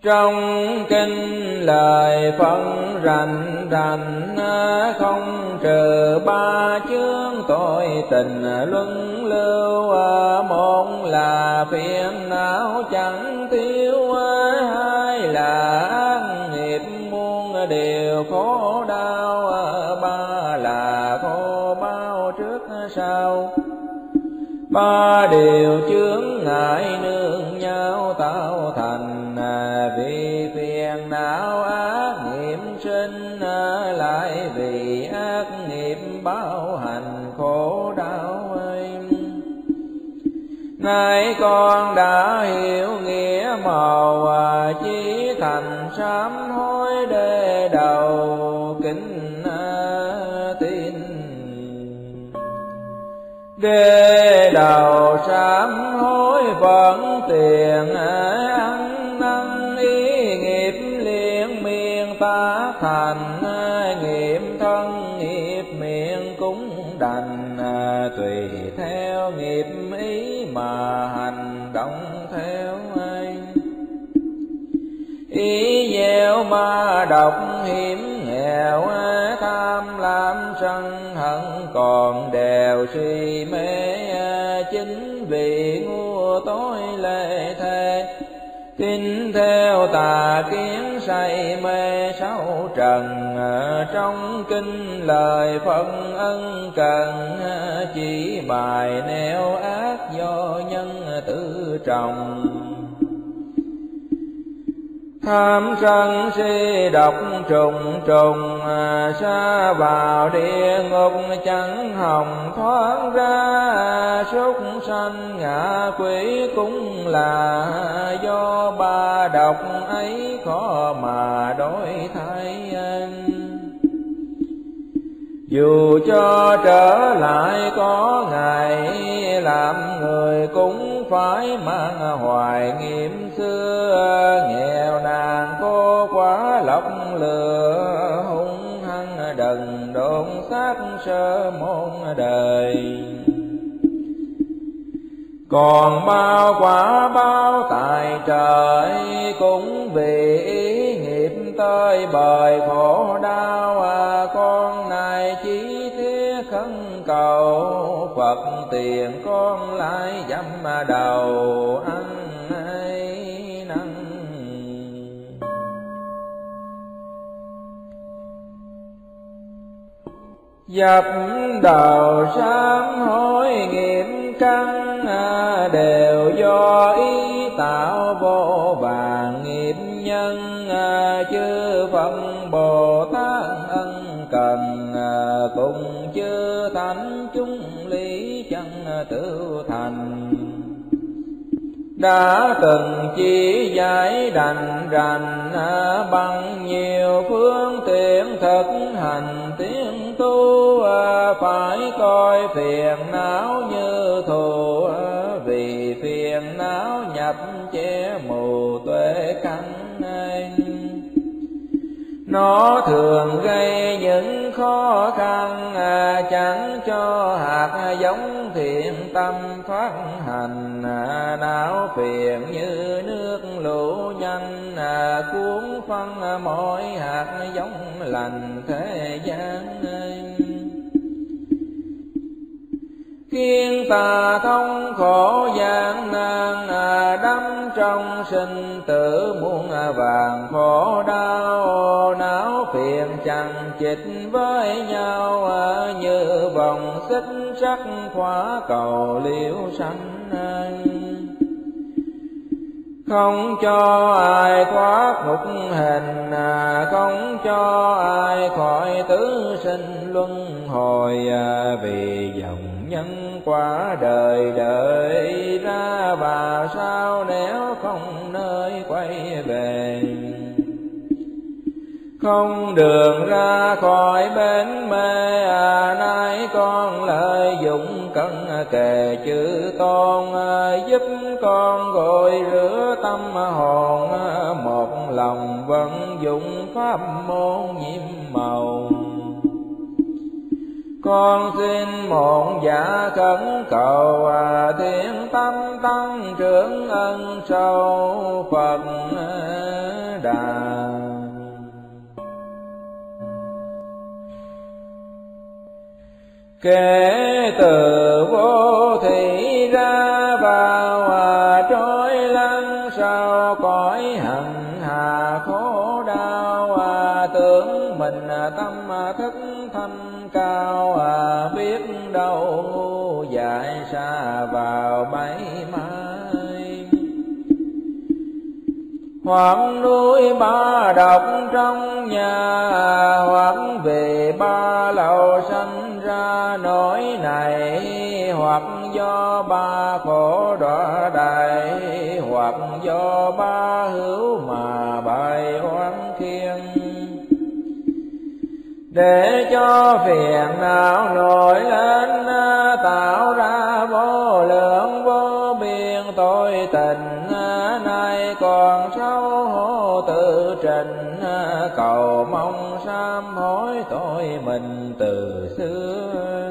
Trong kinh lời phân rành rành, không trừ ba chướng tội tình luân lưu. Một là phiền não chẳng thiếu, hai là ác nghiệp muôn điều khổ đau, ba là khổ bao trước sau. Ba điều chướng ngại nương nhau tạo thành, vì phiền não ác nghiệp sinh, lại vì ác nghiệp báo hành khổ đau ấy. Nay con đã hiểu nghĩa màu, chí thành sám hối để đầu kính tin. Để đầu sám hối vẫn tiền ăn năn, ý nghiệp liên miên ta thành. Nghiệp thân nghiệp miệng cũng đành, tùy theo nghiệp ý mà hành động theo anh. Ý gieo ma độc hiểm nghèo, tham lam sân hận còn đều suy mê. Chính vì ngu tối lệ thế, tin theo tà kiến say mê sáu trần. Trong kinh lời phân ân cần, chỉ bài neo ác do nhân tự trọng. Tham sân si độc trùng trùng, sa vào địa ngục chẳng hòng thoát ra. Súc sanh ngạ quỷ cũng là do ba độc ấy khó mà đổi thay. Dù cho trở lại có ngày, làm người cũng phải mang hoài nghiệm xưa. Nghèo nàn cô quá lọc lừa, hung hăng đần độn xác sơ môn đời. Còn bao quả báo tại trời, cũng vì ý nghiệp tới bời khổ đau. Con này chỉ thiết khấn cầu, Phật tiền con lại dám đầu ăn ấy năn. Dập đầu sám hối nghiệp căn, đều do ý tạo vô vàng nghiệp nhân. Chư Phật Bồ Tát ân cần, cùng chư thánh chúng lý chân tự thành. Đã từng chỉ giải đành rành, bằng nhiều phương tiện thực hành tiến tu. Phải coi phiền não như thù, vì phiền não nhập che mù tuệ căn. Nó thường gây những khó khăn, chẳng cho hạt giống thiện tâm phát hành. Não phiền như nước lũ nhanh, cuốn phân mỗi hạt giống lành thế gian. Khiến ta thông khổ gian nan, đắm trong sinh tử muôn vàng khổ đau. Não phiền chằng chịt với nhau, như vòng xích sắt khóa cầu liễu sanh. Không cho ai thoát ngục hình, không cho ai khỏi tứ sinh luân hồi. Vì dòng nhân quả đời đợi ra, và sao nếu không nơi quay về. Không đường ra khỏi bến mê, nay con lợi dụng cân kề chữ tôn. Giúp con gội rửa tâm hồn, một lòng vận dụng pháp môn nhiệm màu. Con xin một dạ khẩn cầu, thiện tâm tăng trưởng ân sâu Phật đà. Kể từ vô thị ra vào trôi lăn sau cõi hận hà khổ đau, tưởng mình tâm thức thanh cao, biết đâu ngu dại xa vào bẫy mai. Hoặc núi ba độc trong nhà, hoặc về ba lầu sanh ra nỗi này, hoặc do ba khổ đọa đầy, hoặc do ba hữu mà bài oán khiên. Để cho phiền não nổi lên, tạo ra vô lượng vô biên tội tình, nay còn xấu hổ tự trình, cầu mong sám hối tội mình từ xưa.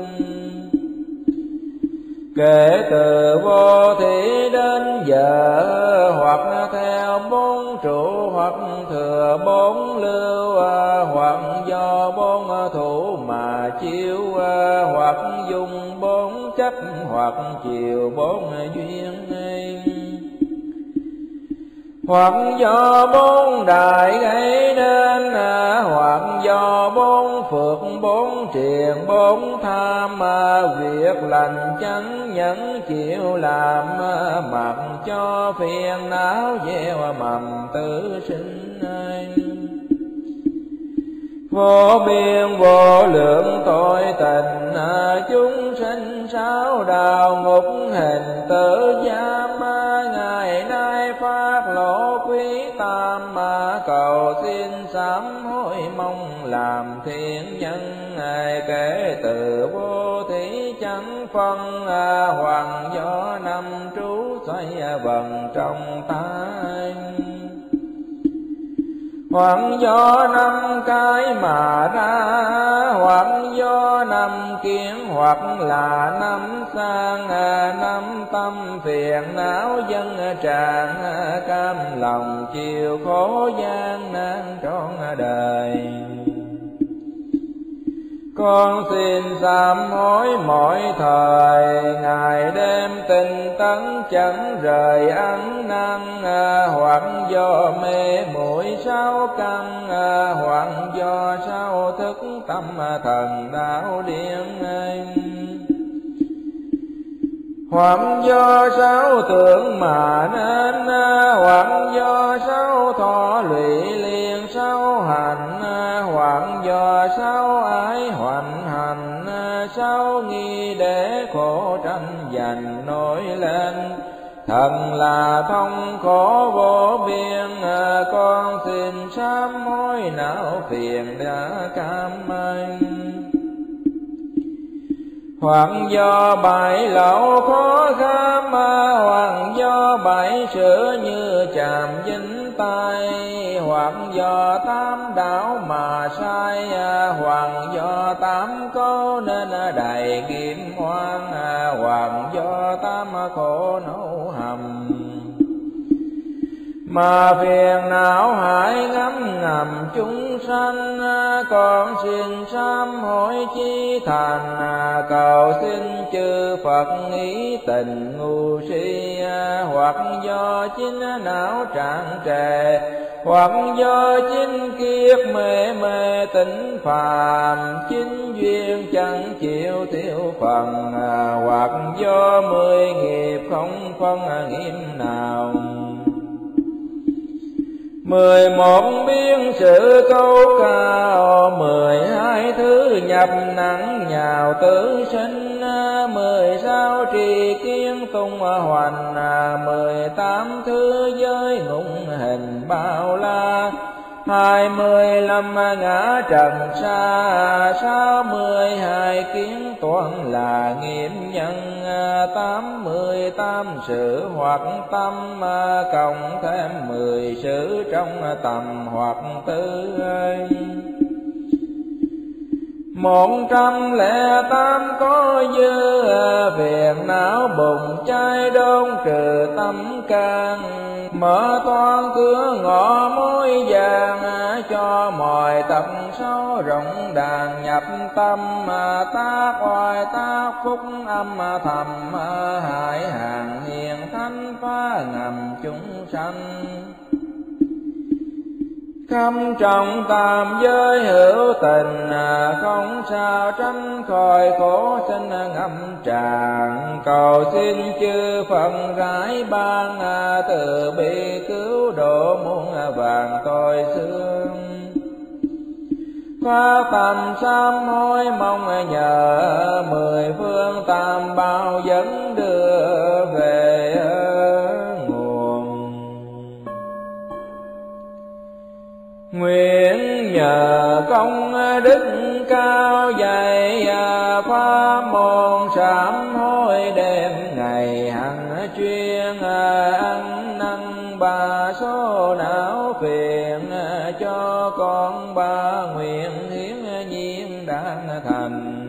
Kể từ vô thị đến giờ, hoặc theo bốn trụ, hoặc thừa bốn lưu, hoặc do bốn thủ mà chiếu, hoặc dùng bốn chấp, hoặc chiều bốn duyên. Hoặc do bốn đại gây nên, hoặc do bốn phước bốn triền bốn tham, việc lành chánh nhẫn chịu làm, mặc cho phiền não gieo mầm tự sinh. Vô biên vô lượng tội tình, chúng sinh sáu đạo ngục hình tử giam, ngày nay phát lộ quý tam, cầu xin sám hối mong làm thiện nhân. Kể từ vô thí chẳng phân, hoàng do năm trú xoay vần trong tay, hoặc do năm cái mà ra, hoặc do năm kiến, hoặc là năm sang, năm tâm phiền não dân tràn, cam lòng chịu khổ gian nan trọn đời. Con xin sám hối mỗi thời, ngày đêm tinh tấn chẳng rời ăn năn, hoặc do mê muội sáu căn, hoặc do sáu thức tâm thần đạo điên, hoặc do sáu tưởng mà nên, hoặc do sáu thọ lụy liền sáu hành, hoặc do sáu ái hoành hành, sáu nghi để khổ tranh giành nổi lên. Thần là thông khổ vô biên, con xin sám hối não phiền đã cam anh. Hoặc do bảy lậu khó kham, hoặc do bảy sửa như chàm dính tay, hoặc do tám đạo mà sai, hoặc do tám câu nên đầy nghiệp oan, hoặc do tám khổ nấu hầm. Mà phiền não hại ngấm ngầm chúng sanh, con xin sám hối chí thành, cầu xin chư Phật ý tình ngu si, hoặc do chính não trạng trề, hoặc do chính kiết mê mê tỉnh phàm, chính duyên chẳng chịu tiêu phần, hoặc do mười nghiệp không phân nghiêm nào. Mười một biên sự câu cao, mười hai thứ nhập nặng nhào tử sinh, mười sáu trì kiến tung hoành, mười tám thứ giới ngụng hình bao la, hai mươi lăm ngã trần xa, sáu mươi hai kiến toán là nghiệp nhân, tám mươi tám sự hoặc tâm, cộng thêm mười sự trong tầm hoặc tư. Một trăm lẻ tám có dư, phiền não bùng cháy đốn trừ tâm can, mở toan cửa ngõ mối vàng, cho mọi tập sâu rộng đàn nhập tâm, tác oai tác phúc âm thầm, hại hàng hiền thánh phá ngầm chúng sanh. Khắp trong tam giới hữu tình, không sao tránh khỏi khổ sinh ngâm tràn. Cầu xin chư Phật rải ban, từ bi cứu độ muôn vàng tội xương. Phát tâm sám hối mong nhờ, mười phương tam bảo dẫn đưa về nguồn. Nguyện nhờ công đức cao dày, pháp môn sám hối đêm ngày hằng chuyên. Ăn năn ba số não phiền, cho con ba nguyện hiến nhiên đáng thành.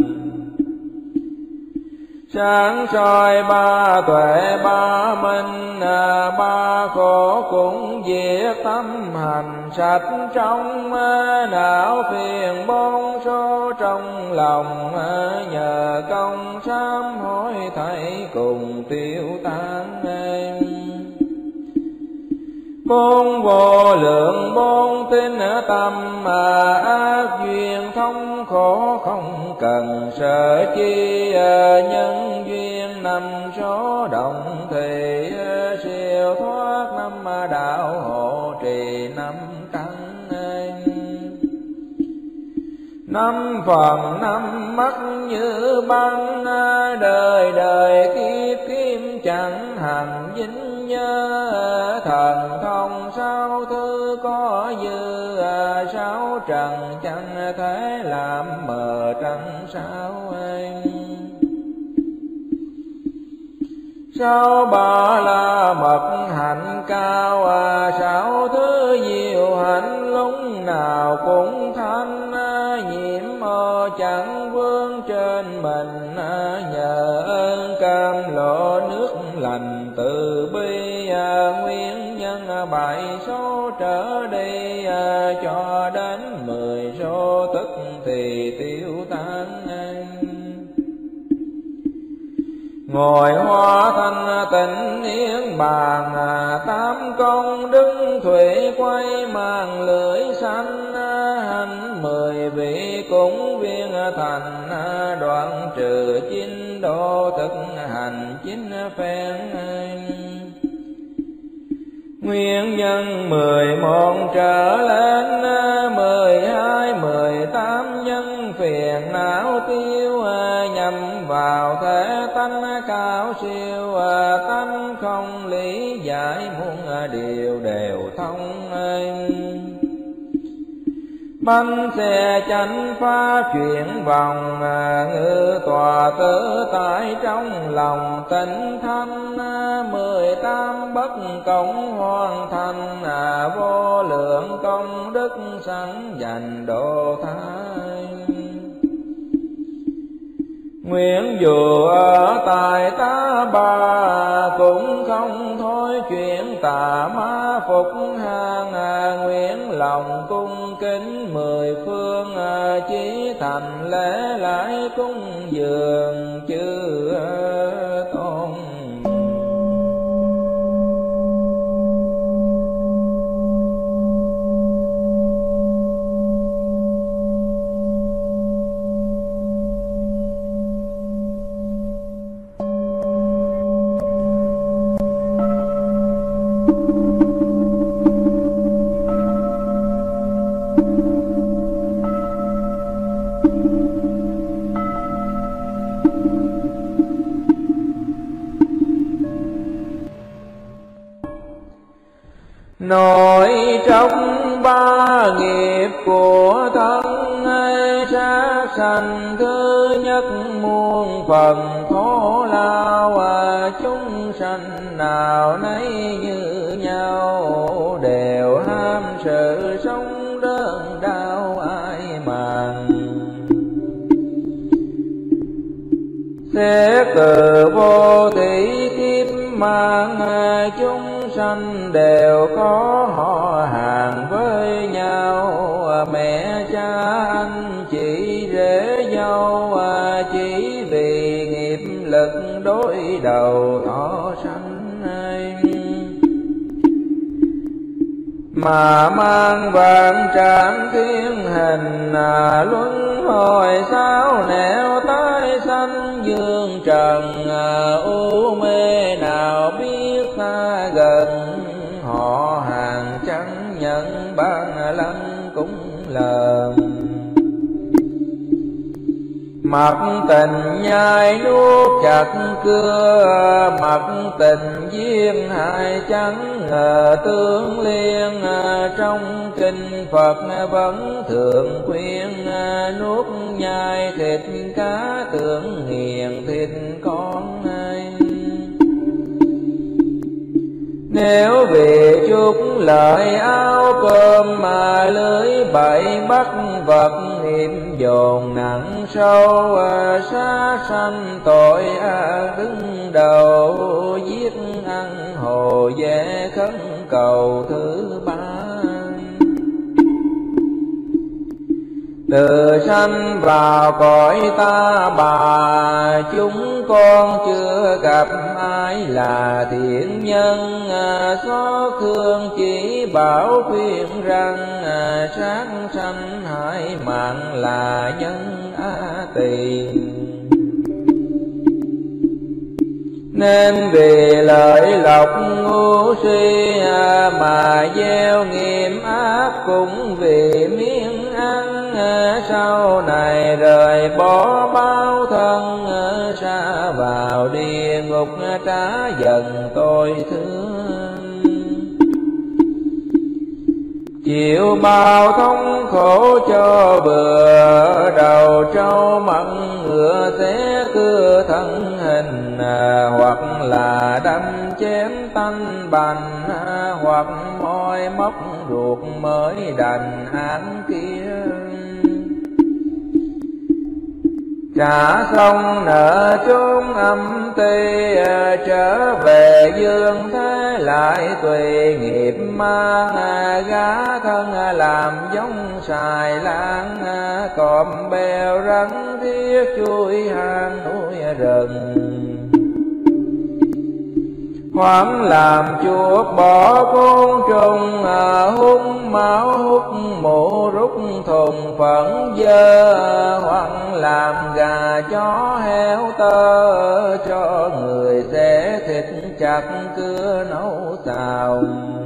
Sáng soi ba tuệ ba minh, ba khổ cũng diệt tâm hành sạch. Trong não phiền bốn số trong lòng, nhờ công sám hối thảy cùng tiêu tan. Bốn vô lượng bốn tinh tâm, ác duyên thống khổ không cần sợ chi. Nhân duyên năm số động thì, siêu thoát năm đạo hộ trì năm căn. Năm phần năm mắt như băng, đời đời kiếp kiếp chẳng hành dính nhớ. Thần thông sáu thứ có dư, sáu trần chẳng thể làm mờ trăng sao anh. Sáu ba la mật hạnh cao, sáu thứ diệu hạnh lúc nào cũng thanh. Nhiễm ô chẳng vương trên mình, nhờ ơn cam lộ nước lành từ bi. Nguyên nhân bảy số trở đi, cho đến mười số tức thì tiêu tan. Ngồi hoa thanh tịnh yên bàn, tám công đức thủy quay mang lưỡi xanh. Hành mười vị cũng viên thành, đoạn trừ chín độ thực hành chín phen. Nguyên nhân mười một trở lên, mười hai mười tám nhân phiền não tiêu. Nhằm vào thể tánh cao siêu, tánh không lý giải muôn điều đều thông. Bánh xe chánh phá chuyển vòng, ngự tòa tự tại trong lòng tịnh thanh. Mười tám bất cộng hoàn thành, vô lượng công đức sẵn dành độ thái. Nguyện dù ở tại ta bà, cũng không thôi chuyện tà ma phục hàng. Nguyện lòng cung kính mười phương, chí thành lễ lại cung dường chư tôn. Nội trong ba nghiệp của thân, sát sanh thứ nhất muôn phần khổ lao. Chúng sanh nào nấy như nhau, đều ham sự sống đơn đau ai màng. Xét từ vô thủy kiếp mang, chúng sanh đều có họ hàng với nhau, mẹ cha anh chị rể dâu, chỉ vì nghiệp lực đối đầu thọ sanh mà mang vạn trạng thiên hình, luân hồi sao nẻo tái sanh dương trần, u mê nào biết xa gần, họ hàng chẳng nhận ban lăng cũng lờm. Mặc tình nhai nuốt chặt cưa, mặc tình duyên hại chẳng ngờ tương liên, trong kinh Phật vẫn thường khuyên nuốt nhai thịt cá tưởng hiền thịt con ai. Nếu vì chút lợi áo cơm mà lưới bậy bắt vật, nghiệp dồn nặng sâu sát sanh tội ác đứng đầu, giết ăn hồ dễ khấn cầu thứ ba. Từ sanh vào cõi ta bà, chúng con chưa gặp ai là thiện nhân, xót thương chỉ bảo khuyên rằng, sát sanh hại mạng là nhân á tỳ. Nên vì lợi lộc ngu si mà gieo nghiệp ác, cũng vì miếng ăn sau này rời bỏ bao thân, xa vào địa ngục trả dần tôi thương. Chịu bao thống khổ cho bừa, đầu trâu mặn ngựa xé cưa thân hình, hoặc là đâm chém tanh bành, hoặc môi móc ruột mới đành án kia. Trả xong nợ chốn âm ty, trở về dương thế lại tùy nghiệp mang, gá thân làm giống xài lan, cọp bèo rắn riết chui hang núi rừng. Hoảng làm chuột bỏ côn trùng, hút máu hút mũ rút thùng phẫn dơ, hoảng làm gà chó heo tơ, cho người xé thịt chặt cưa nấu xào.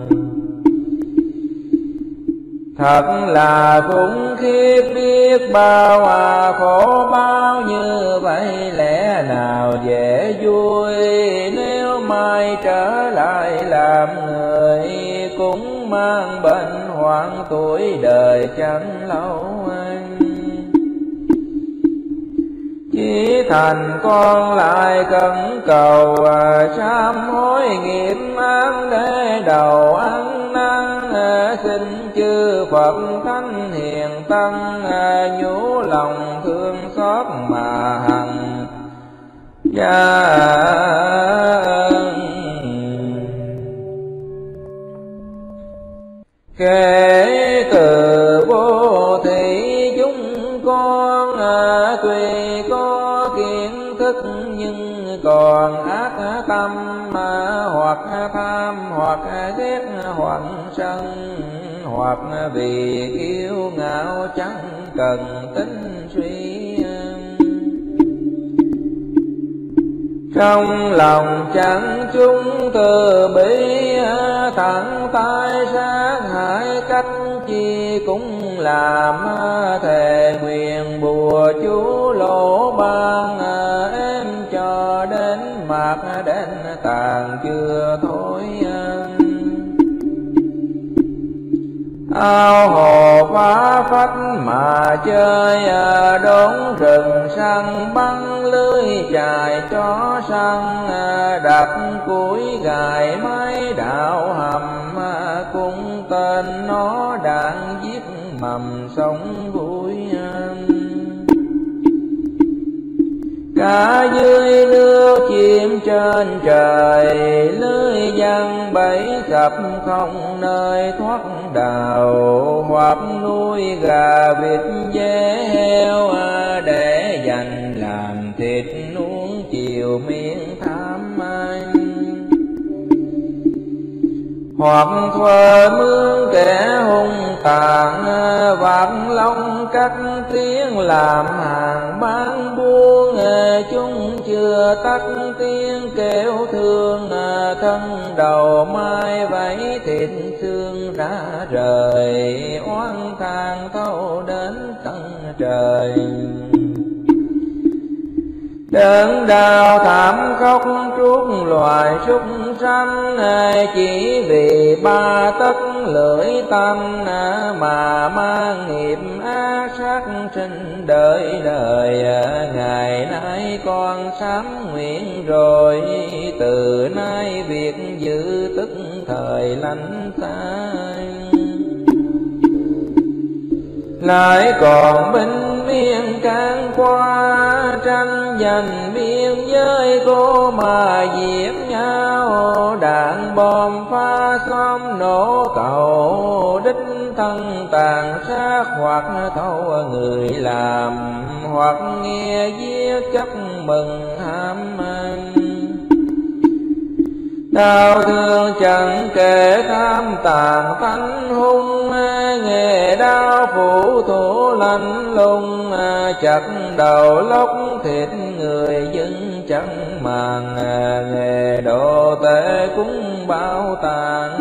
Thật là khủng khiếp biết bao, à khổ bao như vậy lẽ nào dễ vui. Nếu mai trở lại làm người, cũng mang bệnh hoạn tuổi đời chẳng lâu anh. Chỉ thành con lại cẩn cầu, à sám hối nghiệp án để đầu ăn năn. Xin chư Phật thánh hiền tăng, nhủ lòng thương xót mà hằng gia kể từ vô thị chúng con, tuy có kiến thức nhưng còn ác tâm, hoặc tham hoặc ghét hoặc sân, hoặc vì kiêu ngạo chẳng cần tính suy. Trong lòng chẳng chúng từ bi, thẳng tay sát hại cách chi cũng làm. Thề nguyện bùa chú lỗ ban, em cho đến mạc đến tàn chưa thôi. Ao hồ phá phách mà chơi, đốn rừng săn bắn lưới chài chó săn. Đặt củi gài máy đạo hầm, cung tên nó đạn giết mầm sống vui. Cả dưới nước chim trên trời, lưới giăng bẫy sập không nơi thoát đào, hoặc nuôi gà vịt dê heo để dành làm thịt nuông chiều miệng tham anh, hoặc thuê mướn kẻ hung tàn vạn long cắt tiếng làm hàng bán buôn, chúng chưa tắt tiếng kêu thương, thân đầu mai vẫy thịt xương đã rời, oán than thâu đến tận trời. Đớn đau thảm khóc trút loài súc sanh, chỉ vì ba tấc lưỡi tâm mà mang nghiệp ác sát sinh đời đời. Ngày nay con sám nguyện rồi, từ nay việc giữ tức thời lánh xa, lại còn binh miên can qua tranh giành biên giới cô mà giết nhau. Đạn bom phá xóm nổ tàu, đích thân tàn sát hoặc thâu người làm, hoặc nghe giết chấp mừng ham anh. Đau thương chẳng kể tham tàn thánh hung, nghề đau phủ thủ lạnh lùng, chặt đầu lóc thịt người dân chẳng màng, nghề độ tệ cũng bao tàn.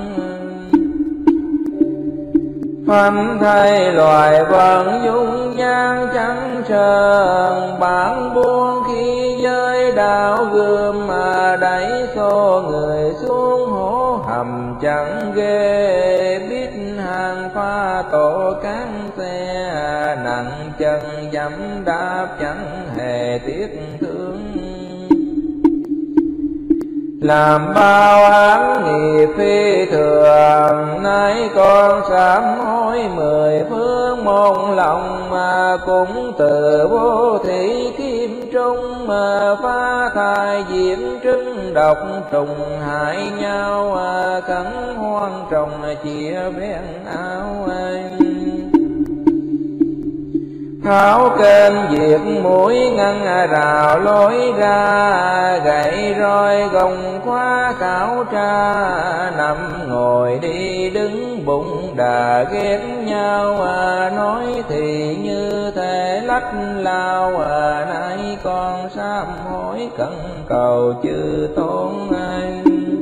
Phanh thay loài vận dung gian chẳng sờn, bản buông khi giới đạo gươm mà đẩy xô người xuống hố hầm chẳng ghê. Biết hàng pha tổ cán xe, nặng chân dẫm đạp chẳng hề tiếc thương. Làm bao án nghiệp phi thường, nay con sám hối mười phương môn lòng, mà cũng từ vô thị kim trung mà phá thai diễm trứng độc trùng hại nhau, cắn hoang trồng chia ven áo anh. Tháo kênh diệt mũi ngăn rào lối ra, gậy roi gồng khóa khảo tra, nằm ngồi đi đứng bụng đà ghét nhau, nói thì như thể lách lao. Nay con sám hối cẩn cầu chư tôn anh,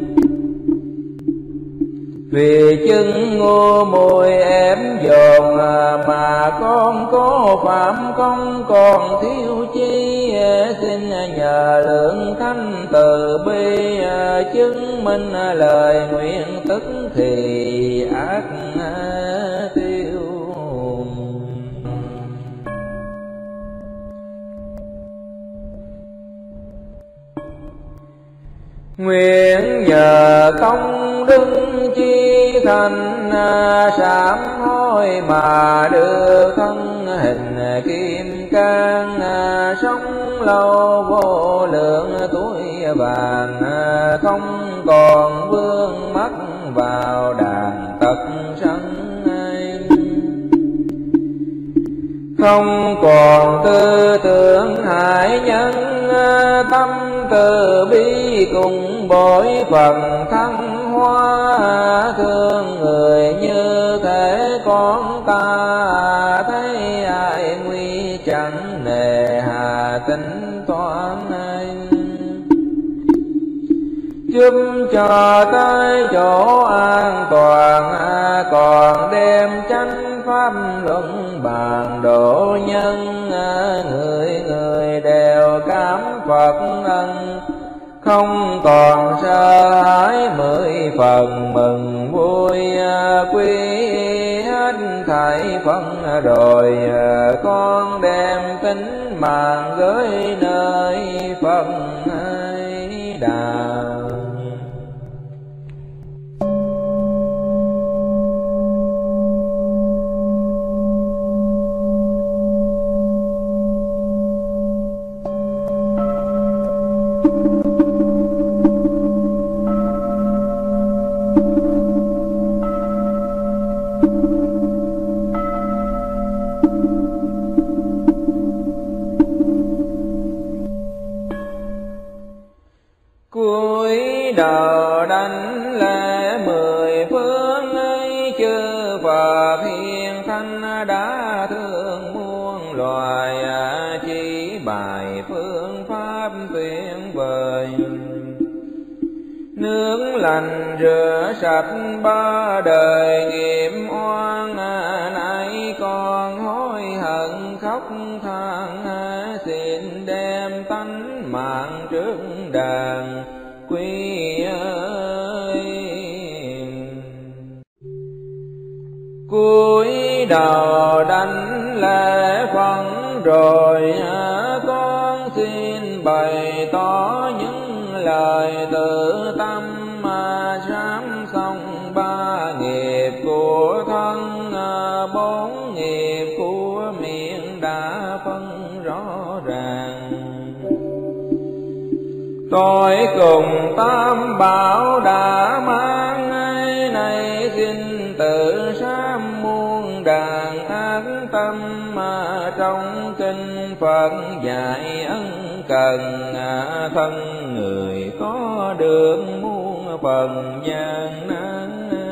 vì chứng ngu muội ém dồn, mà con có phạm công còn thiếu chi. Xin nhờ lượng thánh từ bi, chứng minh lời nguyện tức thì ác tiêu. Nguyện nhờ công đức chi thành, sám hối mà đưa thân hình kim cang, sống lâu vô lượng tuổi vàng, không còn vương mắc vào đàn tật sân. Không còn tư tưởng hại nhân, tâm từ bi cùng bội phần thăng hoa. Thương người như thể con ta, thấy ai nguy chẳng nề hà tính toán anh. Giúp cho tới chỗ an toàn, còn đem chánh pháp luận bàn độ nhân. Người người đều cảm Phật ân, không còn sợ hãi mười phần mừng vui. Quy hết thảy phân rồi, con đem tính mạng gửi nơi Phật Đà. đầu đánh lễ mười phương ấy, chư Phật hiền thánh đã thương muôn loài, chỉ bài phương pháp tuyệt vời. Nương lành rửa sạch ba đời nghiệp oan, nay còn hối hận khóc than, xin đem tánh mạng trước đàn quy ơi. Cúi đầu đánh lễ phận rồi, con xin bày tỏ những lời tự tâm, mà sám xong ba nghiệp của thân, bốn nghiệp của miệng đã phân rõ ràng. Tôi cùng tam bảo đã mang ai này, xin tự sám muôn đàn an tâm, mà trong kinh Phật dạy ân cần, thân người có được muôn phần gian nan.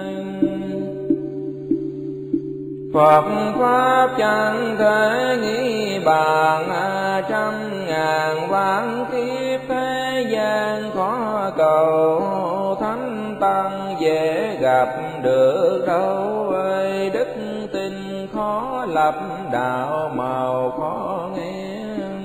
Phật pháp chẳng thể nghĩ bàn, trăm ngàn vạn kiếp thế gian khó cầu, thánh tăng dễ gặp được đâu ơi. Đức tin khó lập, đạo màu khó nghe,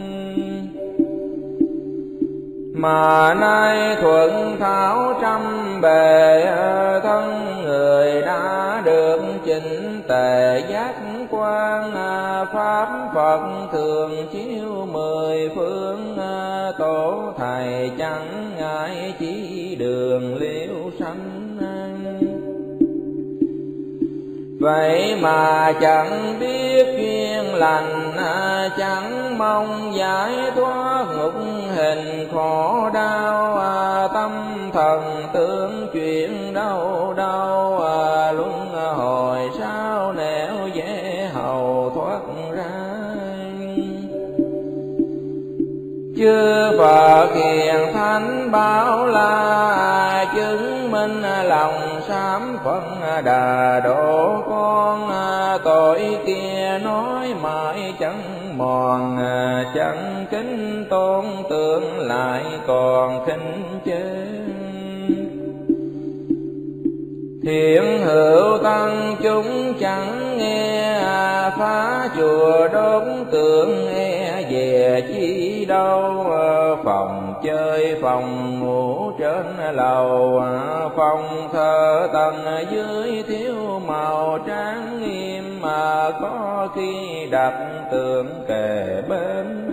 mà nay thuận thảo trăm bề, thân người đã được chỉnh tề giác quan. Pháp Phật thường chiếu mười phương, tổ thầy chẳng ngại chỉ đường liễu sanh. Vậy mà chẳng biết duyên lành, chẳng mong giải thoát ngục hình khổ đau. Tâm thần tưởng chuyện đâu đâu, luân hồi sao nẻo dễ hầu thoát ra. Chư Phật hiền thánh bảo là, chứng minh lòng sám phân đà độ con. Tội kia nói mãi chẳng mòn, chẳng kính tôn tượng lại còn khinh chê. Thiện hữu tăng chúng chẳng nghe, phá chùa đốt tượng e về chi đâu. Phòng chơi phòng ngủ trên lầu, phòng thờ tầng dưới thiếu màu tráng nghiêm, mà có khi đặt tượng kề bên.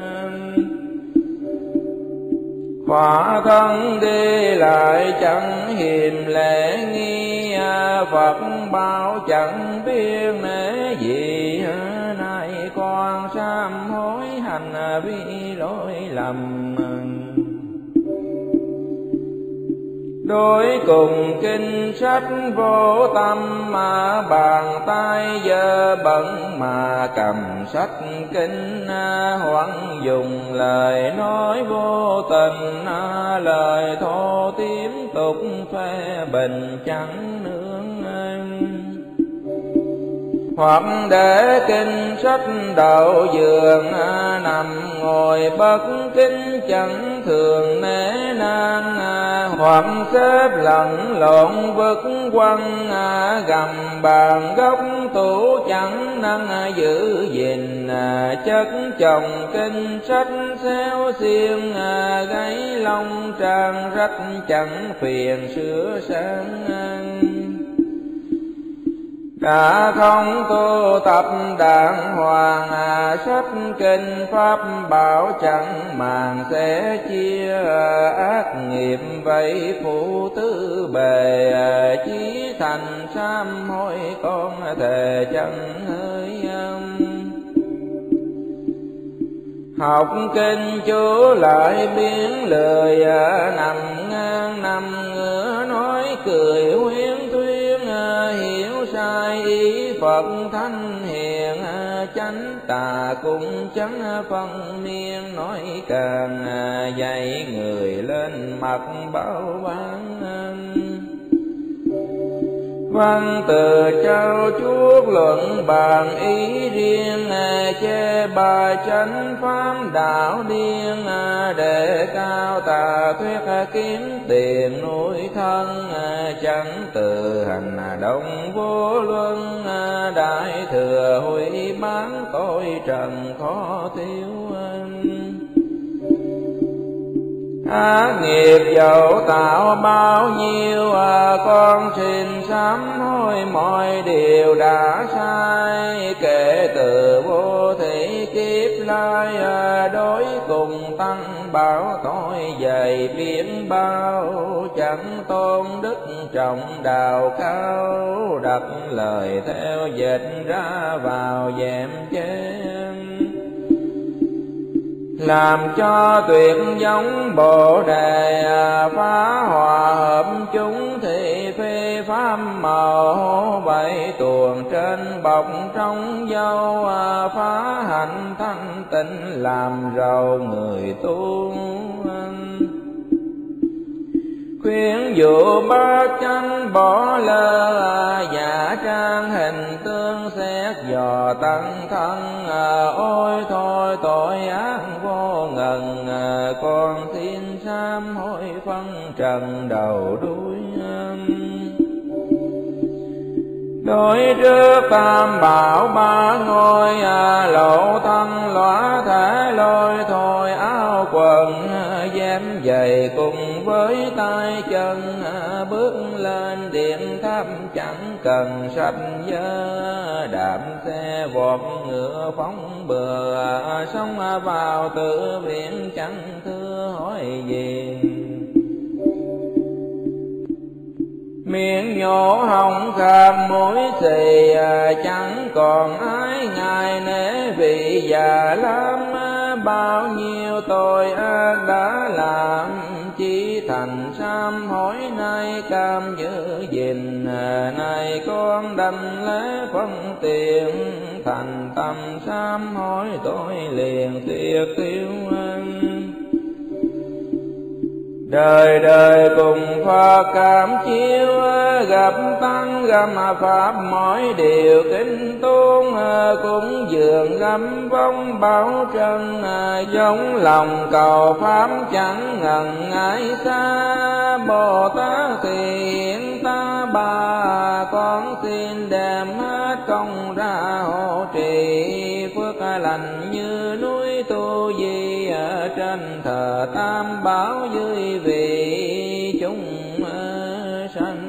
Khỏa thân đi lại chẳng hiềm lễ nghi, Phật bảo chẳng biết nể gì. Nay con sám hối hành vi lỗi lầm, đối cùng kinh sách vô tâm, mà bàn tay dơ bẩn mà cầm sách kinh. Hoặc dùng lời nói vô tình, lời thô tiếp tục phê bình chẳng nương anh. Hoặc để kinh sách đậu giường, nằm ngồi bất kính chẳng thường nể nang. Hoặc xếp lẫn lộn vứt quăng, gầm bàn góc tủ chẳng năng giữ gìn. Chất chồng kinh sách xéo xiên, gáy lông trang rách chẳng phiền sửa sang. Đã không tu tập đàng hoàng, sách kinh pháp bảo chẳng màng sẽ chia. Ác nghiệp vậy phụ tứ bề, chí thành sám hối con thề chẳng hơi âm. Học kinh chú lại biến lời, nằm ngang nằm ngửa nói cười huyên thuyên. Hiểu sai ý Phật thánh hiền, chánh tà cũng chẳng phân miên, nói càng dạy người lên mặt báo bán. Văn từ trao chuốt luận bàn ý riêng, chê bài chánh pháp đạo điên, để cao tà thuyết kiếm tiền nuôi thân, chẳng từ hành động vô luân, đại thừa hủy bán tội trần khó tiêu. Ác nghiệp dẫu tạo bao nhiêu, con xin sám hối mọi điều đã sai, kể từ vô thị kiếp lai, đối cùng tăng bảo tội dày biển bao, chẳng tôn đức trọng đạo cao, đặt lời theo dịch ra vào dèm chém. Làm cho tuyệt giống Bồ Đề, phá hòa hợp chúng thị phi pháp màu, bảy tuồng trên bọc trong dâu, phá hạnh thanh tịnh làm giàu người tu. Khuyến dụ bát chánh bỏ lơ, giả trang hình tương xét dò tăng thân, ôi thôi tội ác vô ngần, con xin sám hối phân trần đầu đuôi. Đối trước tam bảo ba ngôi, lộ thân lõa thể lôi thôi áo quần, dám giày cùng với tay chân, bước lên điện tháp chẳng cần sách vớ, đạp xe vọt ngựa phóng bừa, sống vào tự viện chẳng thưa hỏi gì. Miệng nhổ hồng kham mũi xì, chẳng còn ai ngại nể vì già lắm, bao nhiêu tội ác đã làm, chỉ thành sám hối nay cam giữ gìn. Này con đành lễ phân tiền, thành tâm sám hối tôi liền tuyệt tiêu. Đời đời cùng Phật cảm chiếu, gặp tăng gặp pháp mỗi điều kính tôn, cũng dường gắm vong bảo trân, giống lòng cầu pháp chẳng ngần ngại xa. Bồ Tát thiện ta bà, con xin đem hết công ra hộ trì, phước lành như núi Tu Di, ở trên thờ tam bảo dưới vì chúng sanh.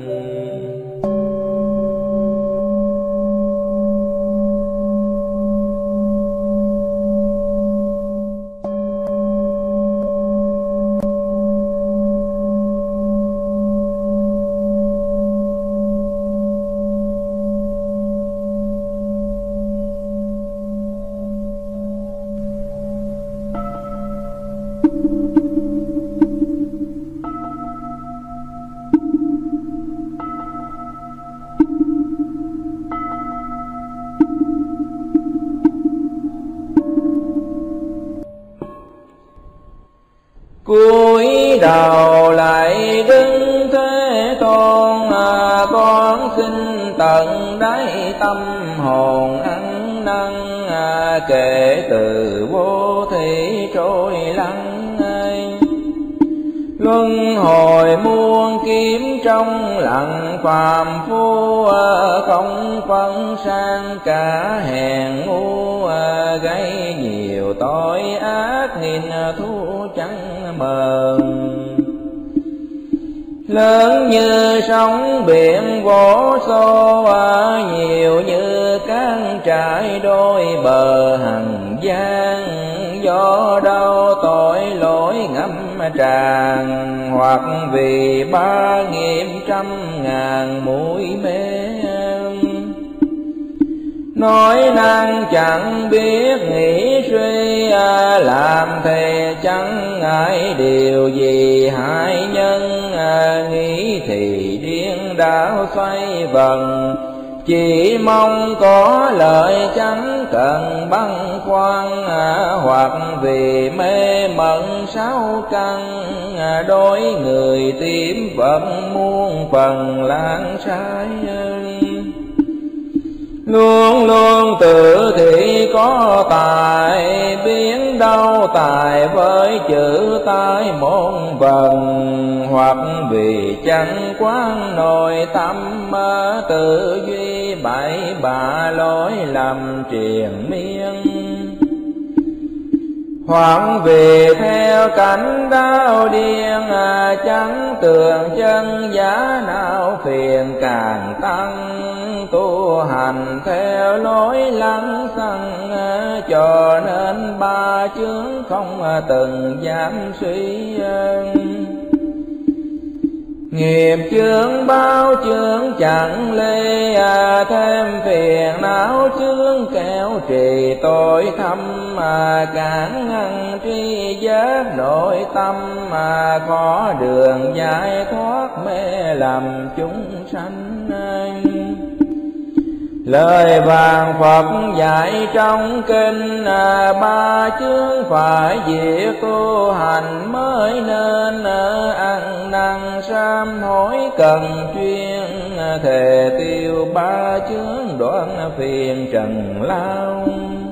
Cúi đầu lại đứng Thế Tôn, con xin tận đáy tâm hồn ăn năn, kể từ vô thị trôi lắng. Luân hồi muôn kiếp trong lặng phàm phu, không phân sang cả hèn ngu, gây nhiều tội ác nghìn thu chẳng mờn. Lớn như sóng biển vỗ xô, nhiều như cát trải đôi bờ hằng gian. Do đâu tội lỗi ngâm tràn, hoặc vì ba nghiệp trăm ngàn mũi mê. Nói năng chẳng biết nghĩ suy, làm thề chẳng ngại điều gì hại nhân. Nghĩ thì điên đảo xoay vần, chỉ mong có lợi chẳng cần băn khoăn, hoặc vì mê mẩn sáu căn, đối người tím vẫn muôn phần lãng sai. Luôn luôn tự thị có tài, biến đâu tài với chữ tai môn vần, hoặc vì chẳng quán nội tâm, tự duy bậy bạ lối lầm triền miên. Hoặc vì theo cảnh đau điên, chẳng tường chân giá não phiền càng tăng, tu hành theo lối lăng xăng, cho nên ba chướng không từng dám suy. Nghiệp chướng bao chướng chẳng lê, thêm phiền não chướng kéo trì tội thâm, cản ngăn tri giác nội tâm, có đường giải thoát mê lầm chúng sanh. Lời vàng Phật dạy trong kinh, ba chướng phải diệt tu hành mới nên, ăn năn sám hối cần chuyên, thề tiêu ba chướng đoạn phiền trần lao.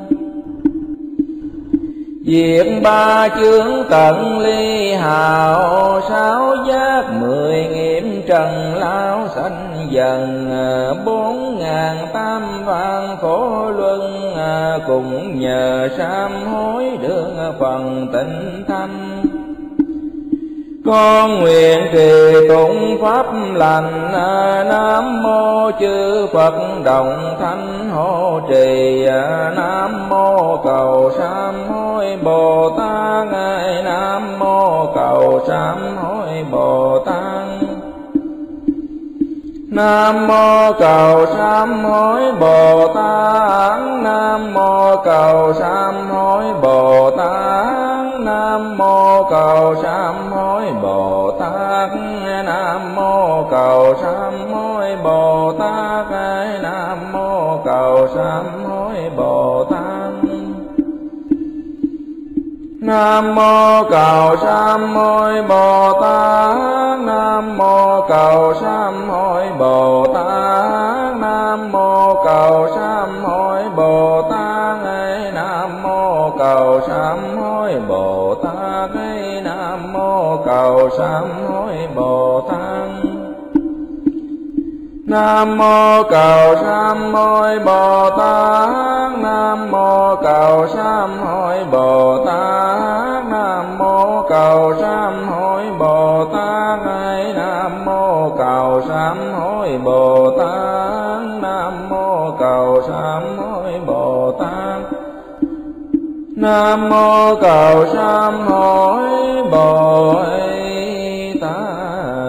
Diệt ba chướng tận ly hào, sáu giác mười nghiệm trần lao sanh dần, bốn ngàn tam vạn khổ luân, cùng nhờ sám hối được phần tịnh thanh. Con nguyện trì tụng pháp lành, Nam mô chư Phật đồng thanh hộ trì, Nam mô cầu sám hối Bồ Tát, Nam mô cầu sám hối Bồ Tát. Nam mô cầu sám hối Bồ Tát, Nam mô cầu sám hối Bồ Tát, Nam mô cầu sám hối Bồ Tát, Nam mô cầu sám hối Bồ Tát, Nam mô cầu sám hối Bồ Tát. Nam mô cầu sám hối Bồ Tát, Nam mô cầu sám hối Bồ Tát, Nam mô cầu sám hối Bồ Tát, Nam mô cầu sám hối Bồ Tát, Nam mô cầu sám hối Bồ Tát. Nam mô cầu sám hối Bồ Tát, Nam mô cầu sám hối Bồ Tát, Nam mô cầu sám hối Bồ Tát, Nam mô cầu sám hối Bồ Tát, Nam mô cầu sám hối Bồ Tát. Nam mô cầu sám hối Bồ Tát.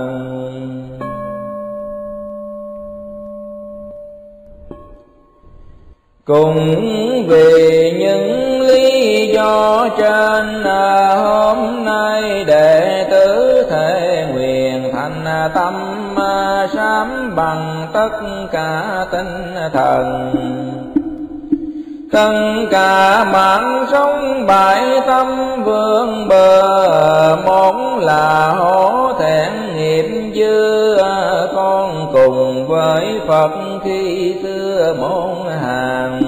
Cùng vì những lý do trên, hôm nay đệ tử thể nguyện thành tâm sám bằng tất cả tinh thần. Tất cả mạng sống bại tâm vương bờ, một là hổ thẹn nghiệp dư, con cùng với Phật khi xưa môn hàng.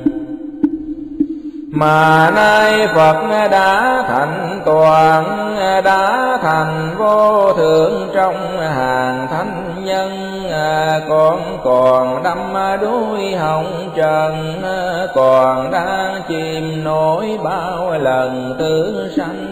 Mà nay Phật đã thành toàn, đã thành vô thượng trong hàng thánh nhân, con còn đắm đuối hồng trần, còn đang chìm nổi bao lần tử sanh.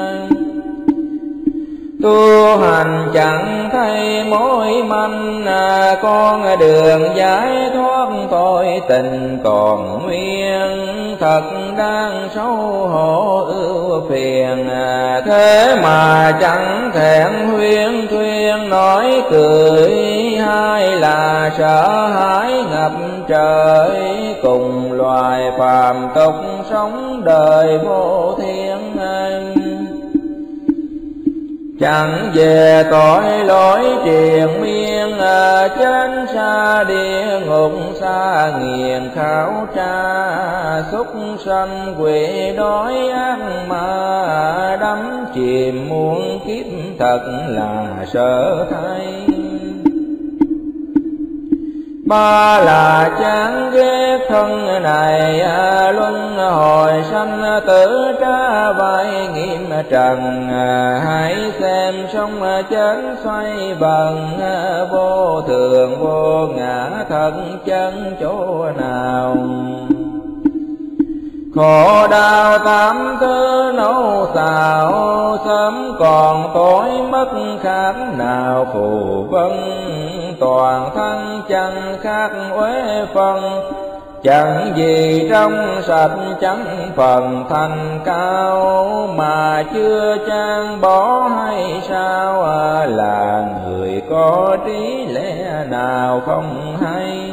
Tu hành chẳng thấy mối manh, con đường giải thoát tội tình còn nguyên, thật đang xấu hổ ưu phiền. Thế mà chẳng thẹn huyên thuyên nói cười, hay là sợ hãi ngập trời, cùng loài phàm tục sống đời vô thiên. chẳng về tội lỗi triền miên, chánh xa địa ngục xa nghiền khảo tra, súc sanh quỷ đói ác ma, đắm chìm muôn kiếp thật là sợ thay. Ba là chán ghét thân này, luân hồi sanh tử tra vai nghiêm trần, hãy xem sông chén xoay vần, vô thường vô ngã thân chân chỗ nào. Khổ đau tám thứ nấu xào, sớm còn tối mất khác nào phù vân, toàn thân chẳng khác uế phân, chẳng gì trong sạch chẳng phần thành cao, mà chưa chan bỏ hay sao, là người có trí lẽ nào không hay.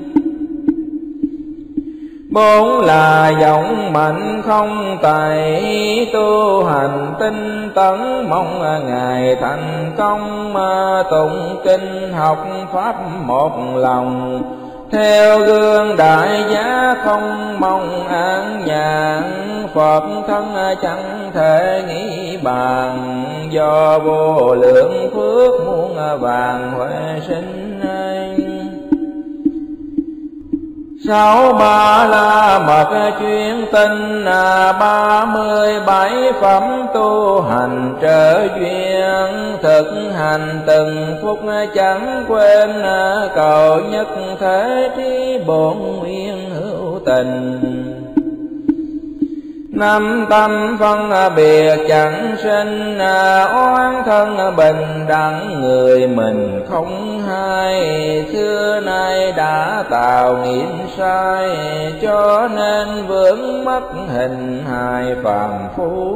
Bốn là giọng mạnh không tài, tu hành tinh tấn mong ngày thành công, tụng kinh học pháp một lòng, theo gương đại giá không mong an nhàn, Phật thân chẳng thể nghĩ bàn, do vô lượng phước muôn vàng huệ sinh. Sáu ba la mật chuyên tinh, ba mươi bảy phẩm tu hành trợ duyên, thực hành từng phút chẳng quên, cầu nhất thế trí bổn nguyên hữu tình. Năm tâm phân biệt chẳng sinh, oán thân bình đẳng người mình không hay, xưa nay đã tạo nghiệp sai, cho nên vướng mất hình hài phàm phu.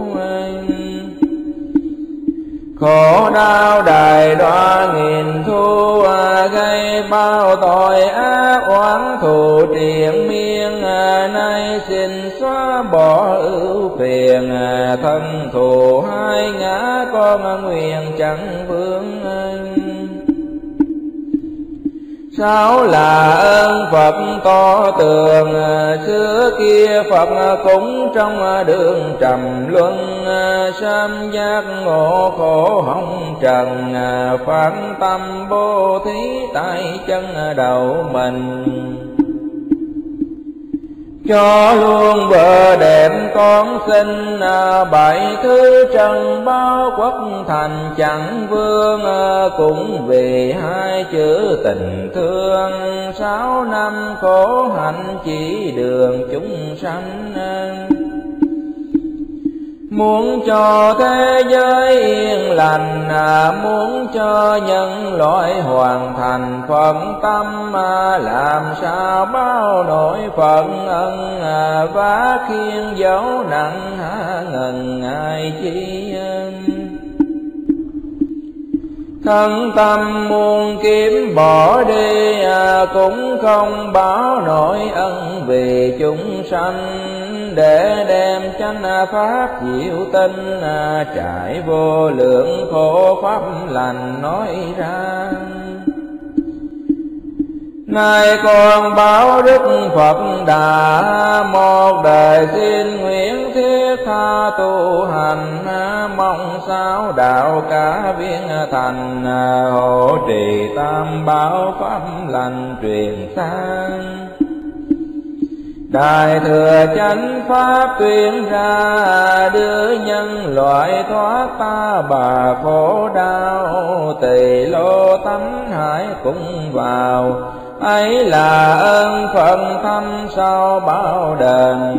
Khổ đau đài đoa nghìn thu, gây bao tội ác oán thù triền miên, nay xin xóa bỏ ưu phiền, thân thù hai ngã con nguyện chẳng vướng. Sáu là ơn Phật to tường, xưa kia Phật cũng trong đường trầm luân, sám giác ngộ khổ hồng trần, phán tâm bố thí tại chân đầu mình. Cho luôn bờ đẹp con xin, bảy thứ trần bao quốc thành chẳng vương, cũng vì hai chữ tình thương, sáu năm khổ hạnh chỉ đường chúng sanh. Muốn cho thế giới yên lành, muốn cho nhân loại hoàn thành phận tâm, làm sao bao nỗi phận ân, vá khiên dấu nặng há ngần ai chi. Thân tâm muôn kiếm bỏ đi, cũng không báo nổi ân vì chúng sanh, để đem chánh pháp diệu tinh, trải vô lượng khổ pháp lành nói ra. Nay con báo Đức Phật Đà, một đời xin nguyện thiết tha tu hành, mong sao đạo cả viên thành, hộ trì tam bảo pháp lành truyền sang. Đại thừa chánh pháp tuyên ra, đưa nhân loại thoát ta bà khổ đau, tỳ lô tánh hải cũng vào, ấy là ơn phận thâm sau bao đền.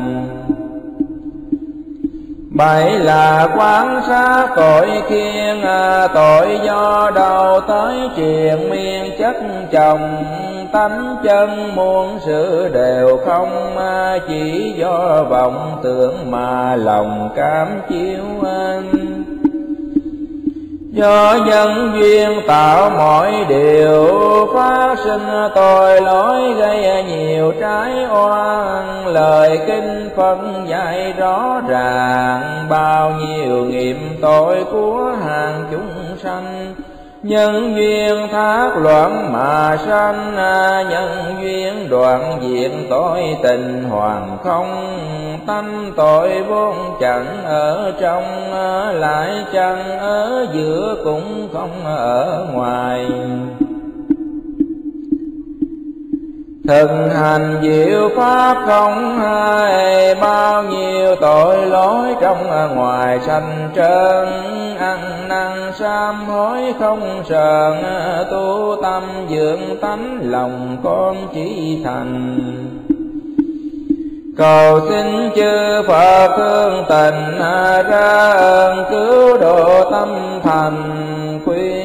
Bảy là quán sát tội khiên, tội do đầu tới triền miên chất chồng, tánh chân muôn sự đều không, chỉ do vọng tưởng mà lòng cám chiếu anh. Do nhân duyên tạo mọi điều, phát sinh tội lỗi gây nhiều trái oan. Lời kinh phân dạy rõ ràng, bao nhiêu nghiệp tội của hàng chúng sanh. Nhân duyên thác loạn mà sanh, nhân duyên đoạn diệt tội tình hoàn không. Tánh tội vốn chẳng ở trong, lại chẳng ở giữa cũng không ở ngoài. Thực hành diệu pháp không hai, bao nhiêu tội lỗi trong ngoài sanh trơn. Ăn năn sám hối không sờn, tu tâm dưỡng tánh lòng con chỉ thành. Cầu xin chư Phật thương tình, ra ơn cứu độ tâm thành khuyên.